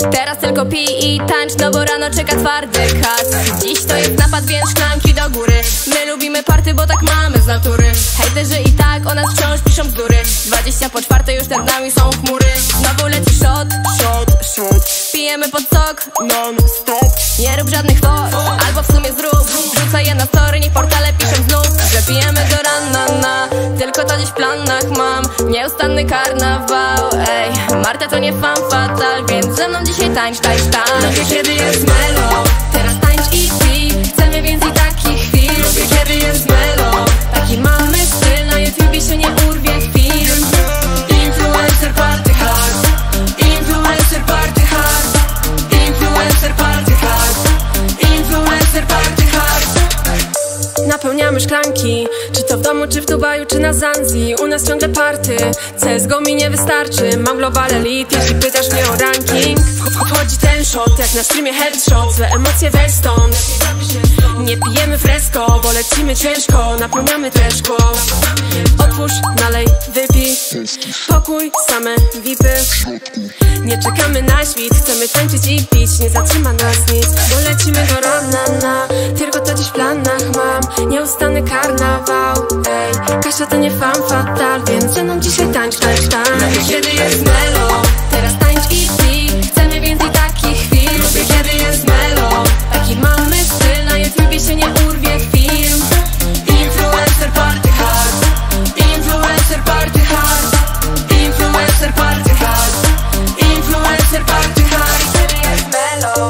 A: Teraz tylko pij i tańcz, no bo rano czeka twardy kas. Dziś to jest napad, więc szklanki do góry. My lubimy party, bo tak mamy z natury. Hejterzy i tak o nas wciąż piszą bzdury. 20:04 już nad nami są chmury. Znowu leci shot, pijemy pod sok, non stop. Nie rób żadnych fort, albo w sumie zrób. Wrzucaj je na story, niech portale piszą znów, że pijemy do rana, tylko to dziś w planach mam. Nieustanny karnawał, ej. Marta to nie fan fatal, więc ze mną dzisiaj tańcz, Lubię kiedy jest melo, teraz tańcz i pij. Chcemy więcej takich chwil. Lubię kiedy jest melo, taki mamy styl. Na YouTubie się nie urwie film. Influencer party hard, influencer party hard, influencer party hard, influencer party hard. Napełniamy szklanki, czy to w domu, czy w Dubaju, czy na Zanzi. U nas ciągle party, CSGO mi nie wystarczy. Mam global elite, jeśli pytasz mnie o ranking. Wchodzi ten shot, jak na streamie headshot. Złe emocje weź stąd. Nie pijemy fresco, bo lecimy ciężko. Napełniamy też szkło. Otwórz, nalej, wypij. Pokój, same vipy. Nie czekamy na świt, chcemy tańczyć i pić. Nie zatrzyma nas nic, bo lecimy do rana. Tylko to dziś w planach mam. Nieustanny karnawał, ej. Kasia to nie fan fatal, więc ze mną dzisiaj tańcz. Lubię kiedy jest melo, teraz tańcz i pij. Chcemy więcej takich chwil. Lubię kiedy jest melo, taki mamy styl. Na YouTubie się nie urwie film. Influencer party hard, influencer party hard, influencer party hard, influencer party hard. Kiedy jest melo,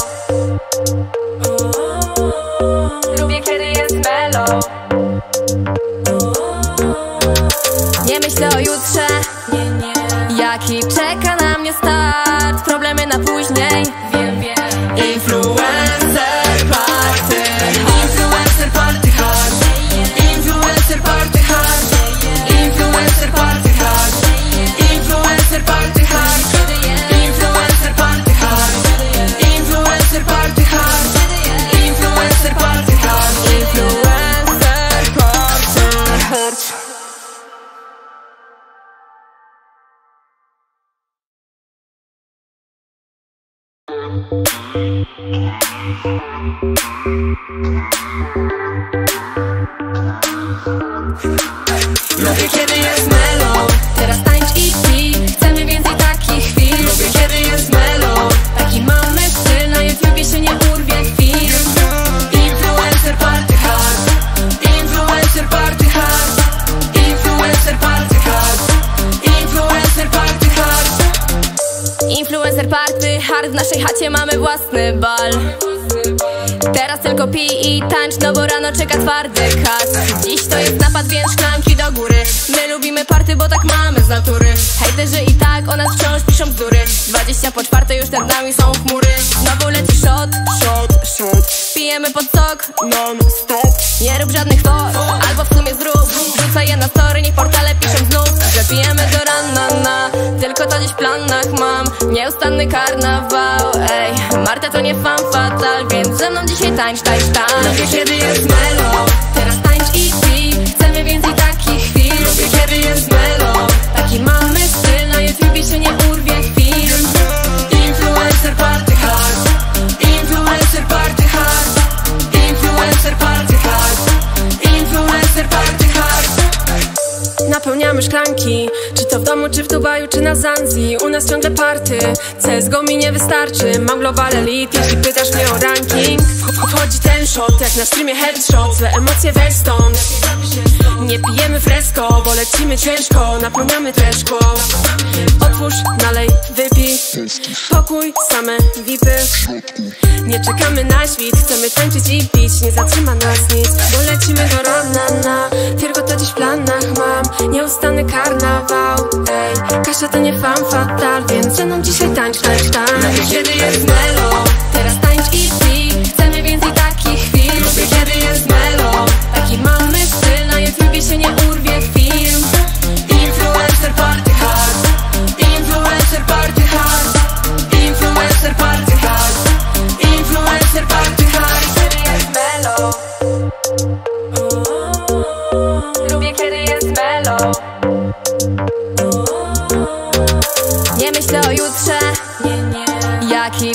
A: lubię kiedy jest melo. Nie myślę o jutrze, jaki czeka na mnie start. Problemy na później, wiem. Influencer party hard, influencer party hard, influencer party hard, influencer party hard, influencer party hard, influencer party hard, influencer party hard, influencer party hard, influencer party hard. Lubię kiedy jest melo, teraz tańcz i pij. Chcemy więcej takich chwil. Lubię kiedy jest melo, taki mamy styl. Na YouTubie się nie urwie film. Influencer party hard, influencer party hard, influencer party hard, influencer party hard. Influencer party hard, w naszej chacie mamy własny bal. Teraz tylko pij i tańcz, no bo rano czeka twardy kas. Dziś to jest napad, więc szklanki do góry. My lubimy party, bo tak mamy z natury. Hejterzy i tak o nas wciąż piszą bzdury. 20:04 już nad nami są chmury. Znowu leci shot, pijemy pod sok, non stop. Nie rób żadnych fort, albo w sumie zrób. Wrzucaj je na story, niech portale piszą znów, że pijemy do rana, tylko to dziś w planach mam. Nieustanny karnawał, ej. Marta to nie fan fatal, więc ze mną dzisiaj tańcz. Lubię kiedy jest melo, teraz tańcz i pij. Chcemy więcej takich chwil. Lubię kiedy jest melo, taki mamy styl. Na YouTubie się nie urwie film. Influencer party hard, influencer party hard, influencer party hard, influencer party hard. Napełniamy szklanki, czy to w domu, czy w Dubaju, czy na Zanzi. U nas ciągle party, CSGO mi nie wystarczy. Mam global elite, jeśli pytasz mnie o ranking. Wchodzi ten shot, jak na streamie headshot. Złe emocje weź stąd. Nie pijemy fresco, bo lecimy ciężko. Napełniamy też szkło. Otwórz, nalej, wypij. Pokój, same vipy. Nie czekamy na świt, chcemy tańczyć i pić. Nie zatrzyma nas nic, bo lecimy do rana. Tylko to dziś w planach mam. Nieustanny karnawał, ej. Kasia to nie fan fatal, więc ze mną dzisiaj tańcz. Lubię kiedy jest melo, teraz tańcz i pij. Chcemy więcej takich chwil. Lubię kiedy jest melo, taki mamy styl. Na YouTubie się nie urwie film. Influencer party hard, influencer party hard, influencer party hard, influencer party hard. Kiedy jest melo, lubię kiedy jest melo. Nie myślę o jutrze, jaki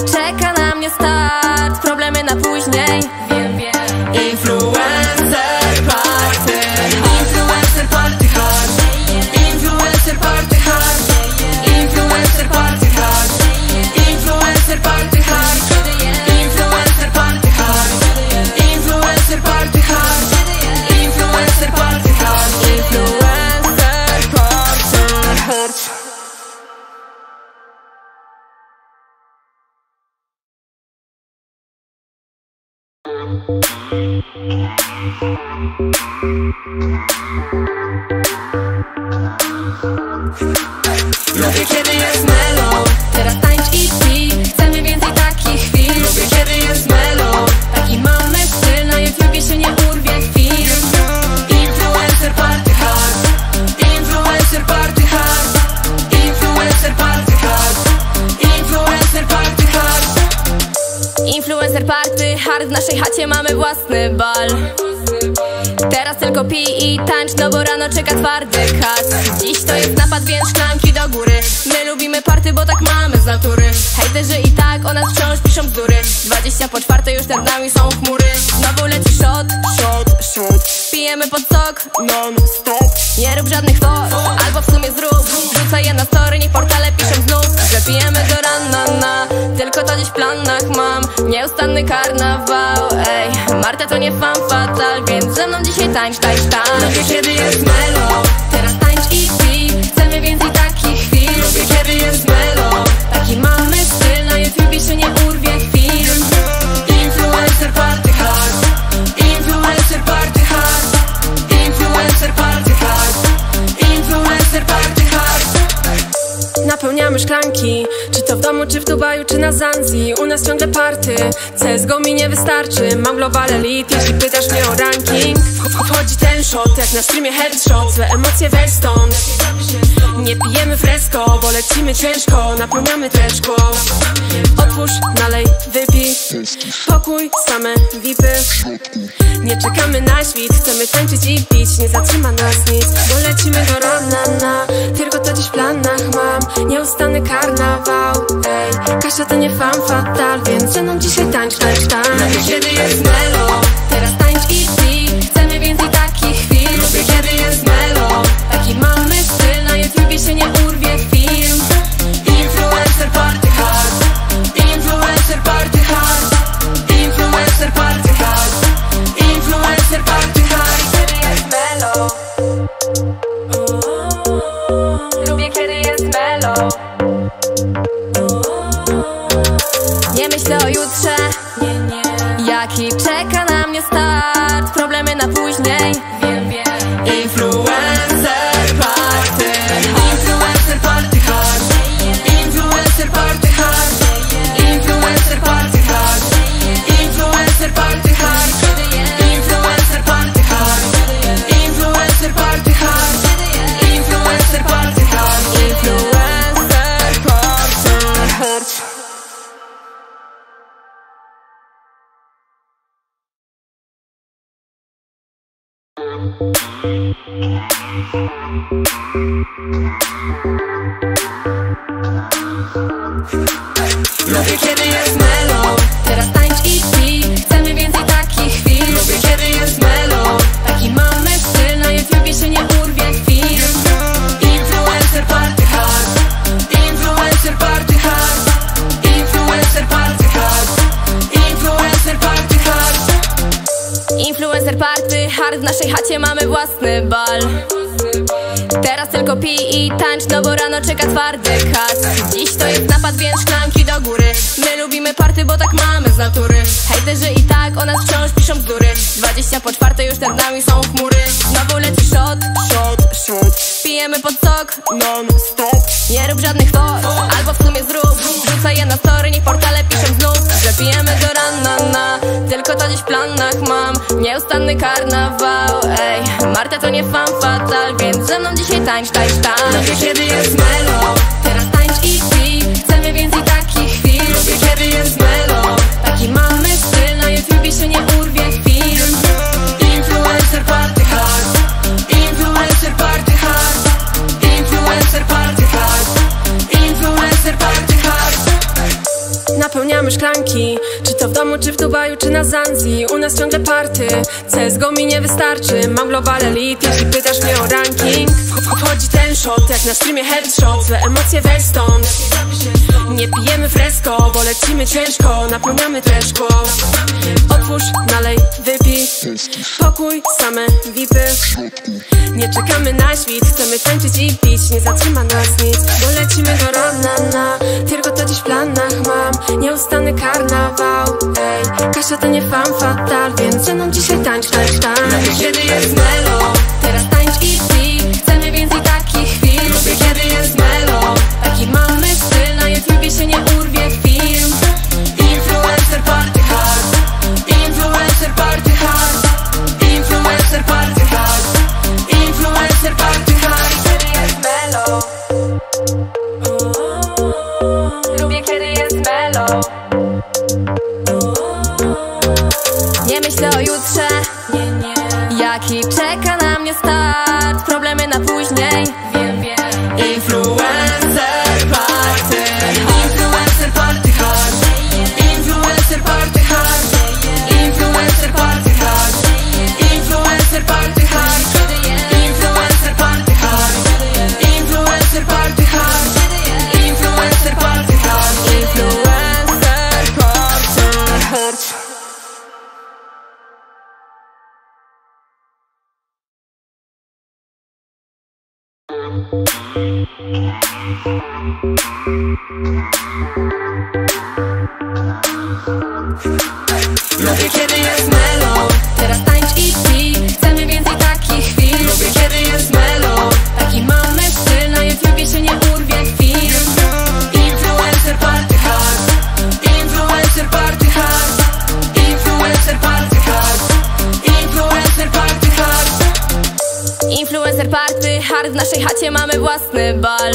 A: Lubię kiedy jest melo, teraz tańcz i pij. Chcemy więcej takich chwil. Lubię kiedy jest melo, taki mamy styl. Na YouTubie się nie urwie film. Influencer party hard, influencer party hard, influencer party hard, influencer party hard. Influencer party hard, w naszej chacie mamy własny bal. Teraz tylko pij i tańcz, no bo rano czeka twardy kas. Dziś to jest napad, więc szklanki do góry. My lubimy party, bo tak mamy z natury. Hejterzy i tak o nas wciąż piszą bzdury. 20:04 już nad nami są chmury. Znowu leci shot, shot, shot. Pijemy pod sok, non stop. Nie rób żadnych fot, albo w sumie zrób. Wrzucaj je na story, niech portale piszą znów, że pijemy do rana, na. Tylko to dziś w planach mam nieustanny karnawał, ej. Marta to nie fan fatal, więc ze mną dzisiaj tańcz, tańcz, tańcz. Lubię kiedy jest melo, teraz tańcz i pij. Chcemy więcej takich chwil. Lubię kiedy jest melo, taki mamy styl. Na YouTubie się nie urwie film. Influencer party hard, influencer party hard, influencer party hard, influencer party hard. Napełniamy szklanki, czy to w domu, czy w Dubaju, czy na Zanzi. U nas ciągle party, CSGO mi nie wystarczy. Mam global elite, jeśli pytasz mnie o ranking. Wchodzi ten shot, jak na streamie headshot. Złe emocje weź stąd. Nie pijemy fresco, bo lecimy ciężko. Napełniamy treczko. Otwórz, nalej, wypij. Pokój, same vipy. Nie czekamy na świt, chcemy tańczyć i pić. Nie zatrzyma nas nic, bo lecimy do rana, na. Tylko to dziś w planach mam nieustanny karnawał, ej. Kasia to nie fan fatal, więc ze mną dzisiaj tańcz, tańcz, tańcz. Lubię kiedy jest melo, teraz tańcz i pij. Chcemy więcej takich chwil. Lubię kiedy jest melo, taki mamy styl. Na YouTubie się nie urwie film. Influencer party hard, influencer party hard, influencer party hard, influencer party hard. Kiedy jest melo, lubię kiedy jest melo. Nie myślę o jutrze, jaki czeka na mnie start. Problemy na później, influencer party, influencer party hard, influencer party hard, influencer party hard, influencer party hard, influencer party hard, influencer party hard, influencer party hard, influencer party hard. Lubię kiedy jest melo, teraz tańcz i pij. Chcemy więcej takich chwil. Lubię kiedy jest melo, taki mamy styl. Na YouTubie się nie urwie film. Influencer party hard, influencer party hard, influencer party hard, influencer party hard. Influencer party hard, w naszej chacie mamy własny bal. Teraz tylko pij i tańcz, no bo rano czeka twardy kas. Dziś to jest napad, więc szklanki do góry. My lubimy party, bo tak mamy z natury. Hejterzy i tak o nas wciąż piszą bzdury. 20:04 już nad nami są chmury. Znowu leci shot, shot, shot. Pijemy pod sok, non stop. Nie rób żadnych fot, albo w sumie zrób. Wrzucaj je na story, niech portale piszą znów, że pijemy do rana, na. Tylko to dziś w planach mam nieustanny karnawał, ej. Marta to nie fan fatal, więc ze mną dzisiaj tańcz, tańcz, tańcz. Lubię kiedy jest melo, teraz tańcz i pij. Chcemy więcej takich chwil. Lubię kiedy jest melo, taki mamy styl. Na YouTubie się nie urwie film. Influencer party hard, influencer party hard, influencer party hard, influencer party hard. Napełniamy szklanki, czy to w domu, czy w Dubaju, czy na Zanzi. U nas ciągle party, CSGO mi nie wystarczy. Mam global elite, jeśli pytasz mnie o ranking. Wchodzi ten shot, jak na streamie headshot. Złe emocje weź stąd. Nie pijemy fresco, bo lecimy ciężko. Napełniamy treczko. Otwórz, nalej, wypij. Pokój, same vipy. Nie czekamy na świt, chcemy tańczyć i pić. Nie zatrzyma nas nic, bo lecimy do rana, na. Tylko to dziś w planach mam nieustanny karnawał, ej. Kasia to nie femme fatale, więc ze mną dzisiaj tańcz, tańcz, tańcz. Lubię kiedy jest melo, teraz tańcz i pij. Chcemy więcej takich chwil. Lubię kiedy jest melo, taki mamy styl. Na YouTubie się nie urwie film. Influencer party hard, influencer party hard, influencer party hard, influencer party hard. Kiedy jest melo, lubię kiedy jest melo. Nie myślę o jutrze, jaki czeka na mnie start. Problemy na później, wiem, wiem. Influencer party, influencer party hard, influencer party hard, influencer party hard, influencer party hard, influencer party hard, influencer party hard, influencer party hard, influencer party hard. Lubię kiedy jest melo, teraz tańcz i pij. Chcemy więcej takich chwil. Lubię kiedy jest melo, taki mamy styl. Na YouTubie się nie urwie film. Influencer party hard, influencer party hard, influencer party hard, influencer party hard. Influencer party hard, w naszej chacie mamy własny bal.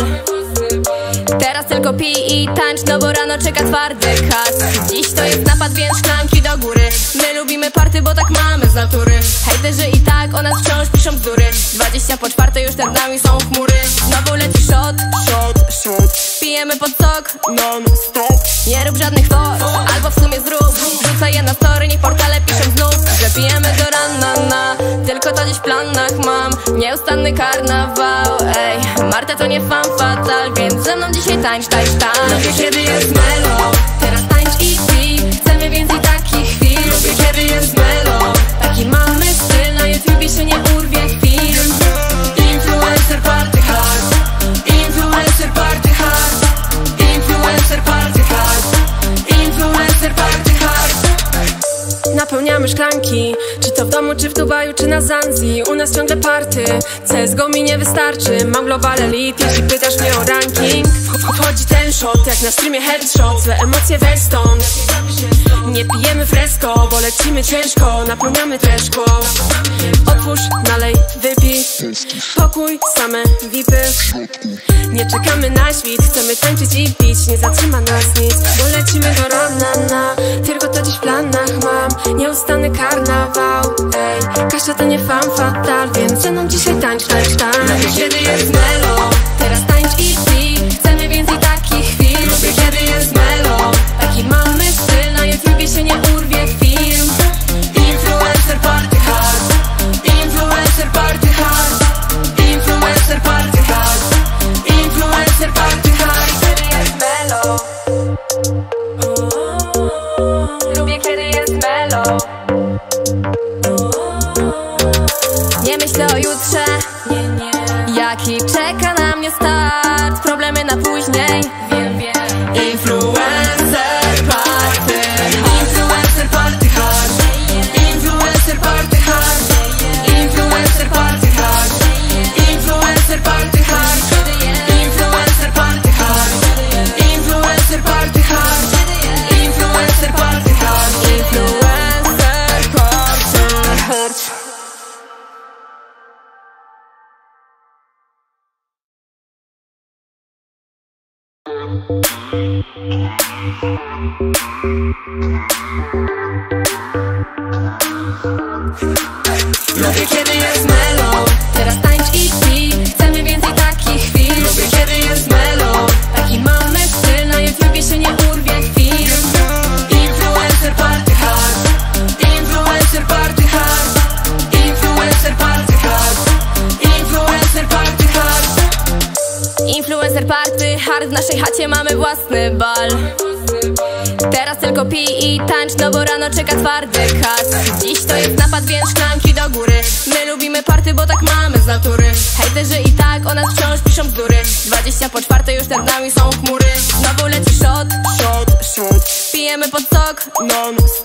A: Teraz tylko pij i tańcz, no bo rano czeka twardy kas. Dziś to jest napad, więc szklanki do góry. My lubimy party, bo tak mamy z natury. Hejterzy i tak o nas wciąż piszą bzdury. 20:04 już nad nami są chmury. Znowu leci shot, shot, shot. Pijemy pod sok, non stop. Nie rób żadnych for, albo w sumie zrób. Wrzucaj je na story, niech portale piszą znów, że pijemy do rana, na. Tylko to dziś w planach mam nieustanny karnawał, ej. Marta to nie femme fatale, więc ze mną dzisiaj tańcz, tańcz, tańcz. Lubię kiedy jest melo, teraz tańcz i pij. Chcemy więcej takich chwil. Lubię kiedy jest melo, taki mamy styl. Na YouTubie się nie urwie film. Influencer party hard, influencer party hard, influencer party hard, influencer party hard. Napełniamy szklanki, czy to w domu, czy w Dubaju, czy na Zanzi. U nas ciągle party, CSGO mi nie wystarczy. Mam global elite, jeśli pytasz mnie o ranking. Wchodzi ten shot, jak na streamie headshot. Złe emocje weź stąd. Nie pijemy fresco, bo lecimy ciężko. Napełniamy też szkło. Otwórz, nalej, wypij. Pokój, same vipy. Nie czekamy na świt, chcemy tańczyć i pić. Nie zatrzyma nas nic, bo lecimy do rana, na. Tylko to dziś w planach mam nieustanny karnawał, ej. Kasia to nie femme fatale, więc ze mną dzisiaj tańcz, tańcz, tańcz. Lubię kiedy jest melo, teraz tańcz i pij. Chcemy więcej takich chwil. Lubię kiedy jest melo, taki mamy styl. Na YouTubie się nie urwie film. Influencer party hard, influencer party hard, influencer party hard, influencer party hard. Kiedy jest melo, lubię kiedy jest melo. Nie myślę o jutrze, jaki czeka na mnie start. Problemy na później, wiem, wiem. Influencer party, influencer party hard, influencer party hard, influencer party hard, influencer party hard, influencer party hard, influencer party hard, influencer party hard, influencer party hard. Lubię kiedy jest melo, teraz tańcz i pij. Chcemy więcej takich chwil. Lubię kiedy jest melo, taki mamy styl. Na YouTubie się nie urwie film. Influencer party hard, influencer party hard, influencer party hard, influencer party hard. Influencer party hard, w naszej chacie mamy własny bal. Teraz tylko pij i tańcz, no bo rano czeka twardy kas. Dziś to jest napad, więc szklanki do góry. My lubimy party, bo tak mamy z natury. Hejterzy i tak o nas wciąż piszą bzdury. 20:04 już nad nami są chmury. Znowu leci shot, shot, shot. Pijemy pod sok, non stop.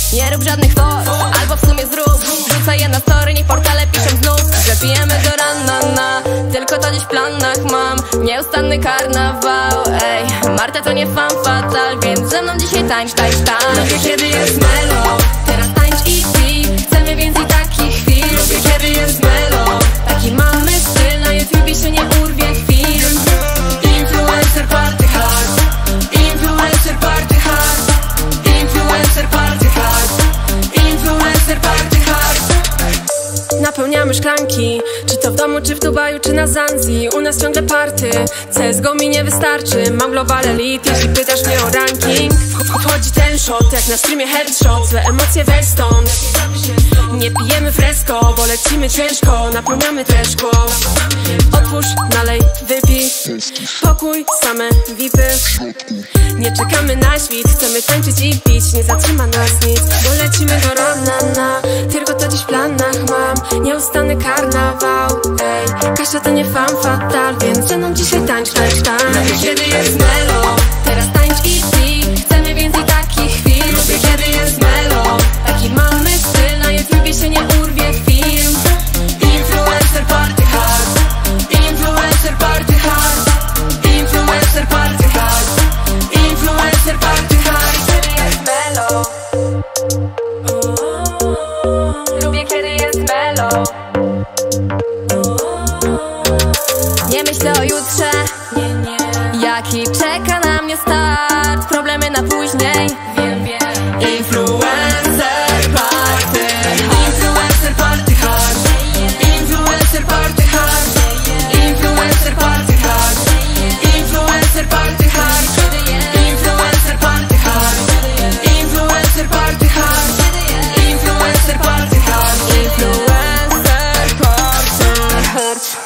A: Nie rób żadnych fors, albo w sumie zrób. Wrzucaj je na story, niech portale piszą znów, że pijemy do rana, tylko to dziś w planach mam. Nieustanny karnawał, ej. Marta to nie fan fatal, więc ze mną dzisiaj tańcz, tańcz, tańcz. Lubię kiedy jest melo, teraz tańcz i pij. Chcemy więcej takich chwil. Lubię kiedy jest melo, taki mamy styl. Na YouTubie się nie urwie film. Influencer party hard, influencer party hard, influencer party hard, influencer party hard. Napełniamy szklanki, czy to w domu, czy w Dubaju, czy na Zanzi. U nas ciągle party, CSGO mi nie wystarczy. Mam global elite, jeśli pytasz mnie o ranking. Wchodzi ten shot, jak na streamie headshot. Złe emocje weź stąd. Nie pijemy fresco, bo lecimy ciężko. Napełniamy też szkło. Otwórz, nalej, wypij. Pokój, same vipy. Nie czekamy na świt, chcemy tańczyć i pić. Nie zatrzyma nas nic, bo lecimy do rana. Tylko to dziś w planach mam. Nieustanny karnawał, ej. Kasia to nie fan fatal, więc ze mną dzisiaj tańcz, tańcz, tańcz. Kiedy jest melo, teraz tańcz i pij. Chcemy więcej takich chwil. Lubię kiedy jest melo, taki mamy styl. Na YouTubie się nie urwie film. Influencer party hard, influencer party hard, influencer party hard, influencer party hard. Kiedy jest melo, lubię kiedy jest melo. Nie myślę o jutrze, jaki czeka na mnie start. Problemy na później, wiem, wiem. Influencer party hard, influencer party hard, influencer party hard, influencer party hard, influencer party hard, influencer party hard, influencer party hard, influencer party hard, influencer party hard.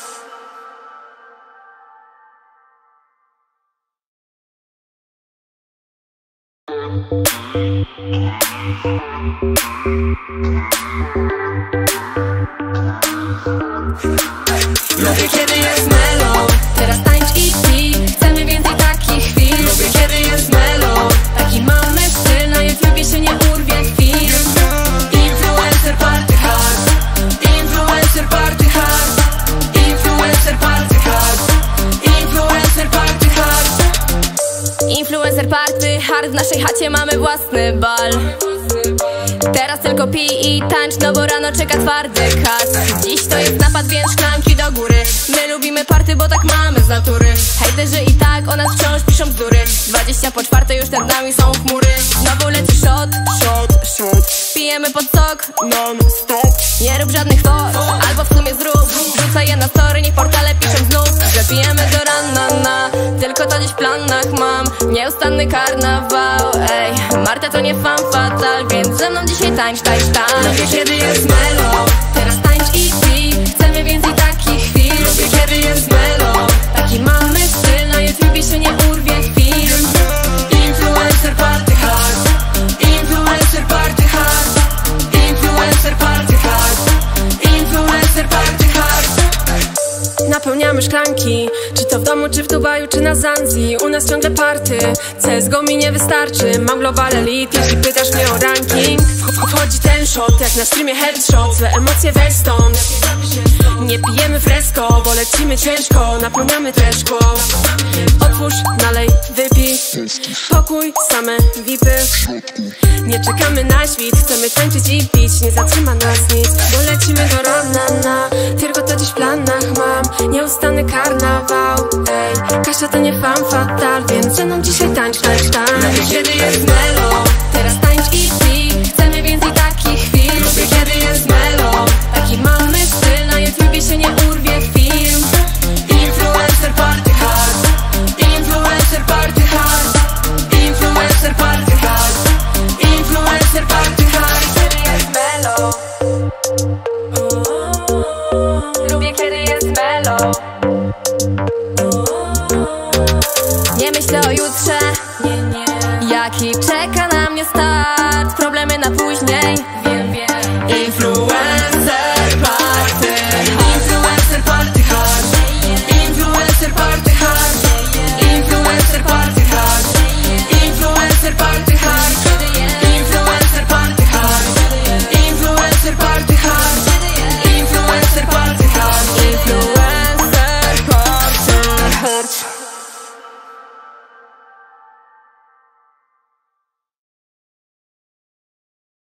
A: Lubię kiedy jest melo, teraz tańcz i pij. Chcemy więcej takich chwil. Lubię kiedy jest melo, taki mamy styl. Na YouTubie się nie urwie film. Influencer party hard, influencer party hard, influencer party hard, influencer party hard. Influencer party hard, w naszej chacie mamy własny bal. Teraz tylko pij i tańcz, no bo rano czeka twardy kat. Dziś to jest napad, więc szklanki do góry. My lubimy party, bo tak mamy z natury. Hejterzy i tak o nas wciąż piszą bzdury. 20:04 już nad nami są chmury. Znowu leci shot, shot, shot. Pijemy pod sok, non stop. Nie rób żadnych fors, albo w sumie zrób. Wrzucaj je na story, niech portale piszą znów, że pijemy do rana, tylko to dziś w planach mam. Nieustanny karnawał, ej. Marta to nie fan fatal, więc ze mną dzisiaj tańcz, tańcz, tańcz. Lubię kiedy jest melo, teraz tańcz i pij. Chcemy więcej takich chwil. Lubię kiedy jest melo, taki mamy styl. Na YouTubie się nie urwie film. Influencer party hard, influencer party hard, influencer party hard, influencer party hard. Napełniamy szklanki, czy to w domu, czy w Dubaju, czy na Zanzi. U nas ciągle party, CSGO mi nie wystarczy. Mam global elite, jeśli pytasz mnie o ranking. Wchodzi ten shot, jak na streamie headshot. Złe emocje weź stąd. Nie pijemy fresco, bo lecimy ciężko. Napełniamy też szkło. Otwórz, nalej, wypij. Pokój, same vipy. Nie czekamy na świt, chcemy tańczyć i pić. Nie zatrzyma nas nic, bo lecimy do rana. Tylko to dziś w planach mam. Nieustanny karnawał, ej. Kasia to nie fan fatal, więc ze mną dzisiaj tańcz, tańcz, tańcz. Kiedy jest melo, teraz tańcz i pij. Chcemy więcej takich chwil. Lubię kiedy jest melo, taki mamy styl. Na YouTubie się nie urwie film. Influencer party hard, influencer party hard, influencer party hard, influencer party hard. Kiedy jest melo, lubię kiedy jest melo. Nie myślę o jutrze, jaki czeka na mnie start. Problemy na później,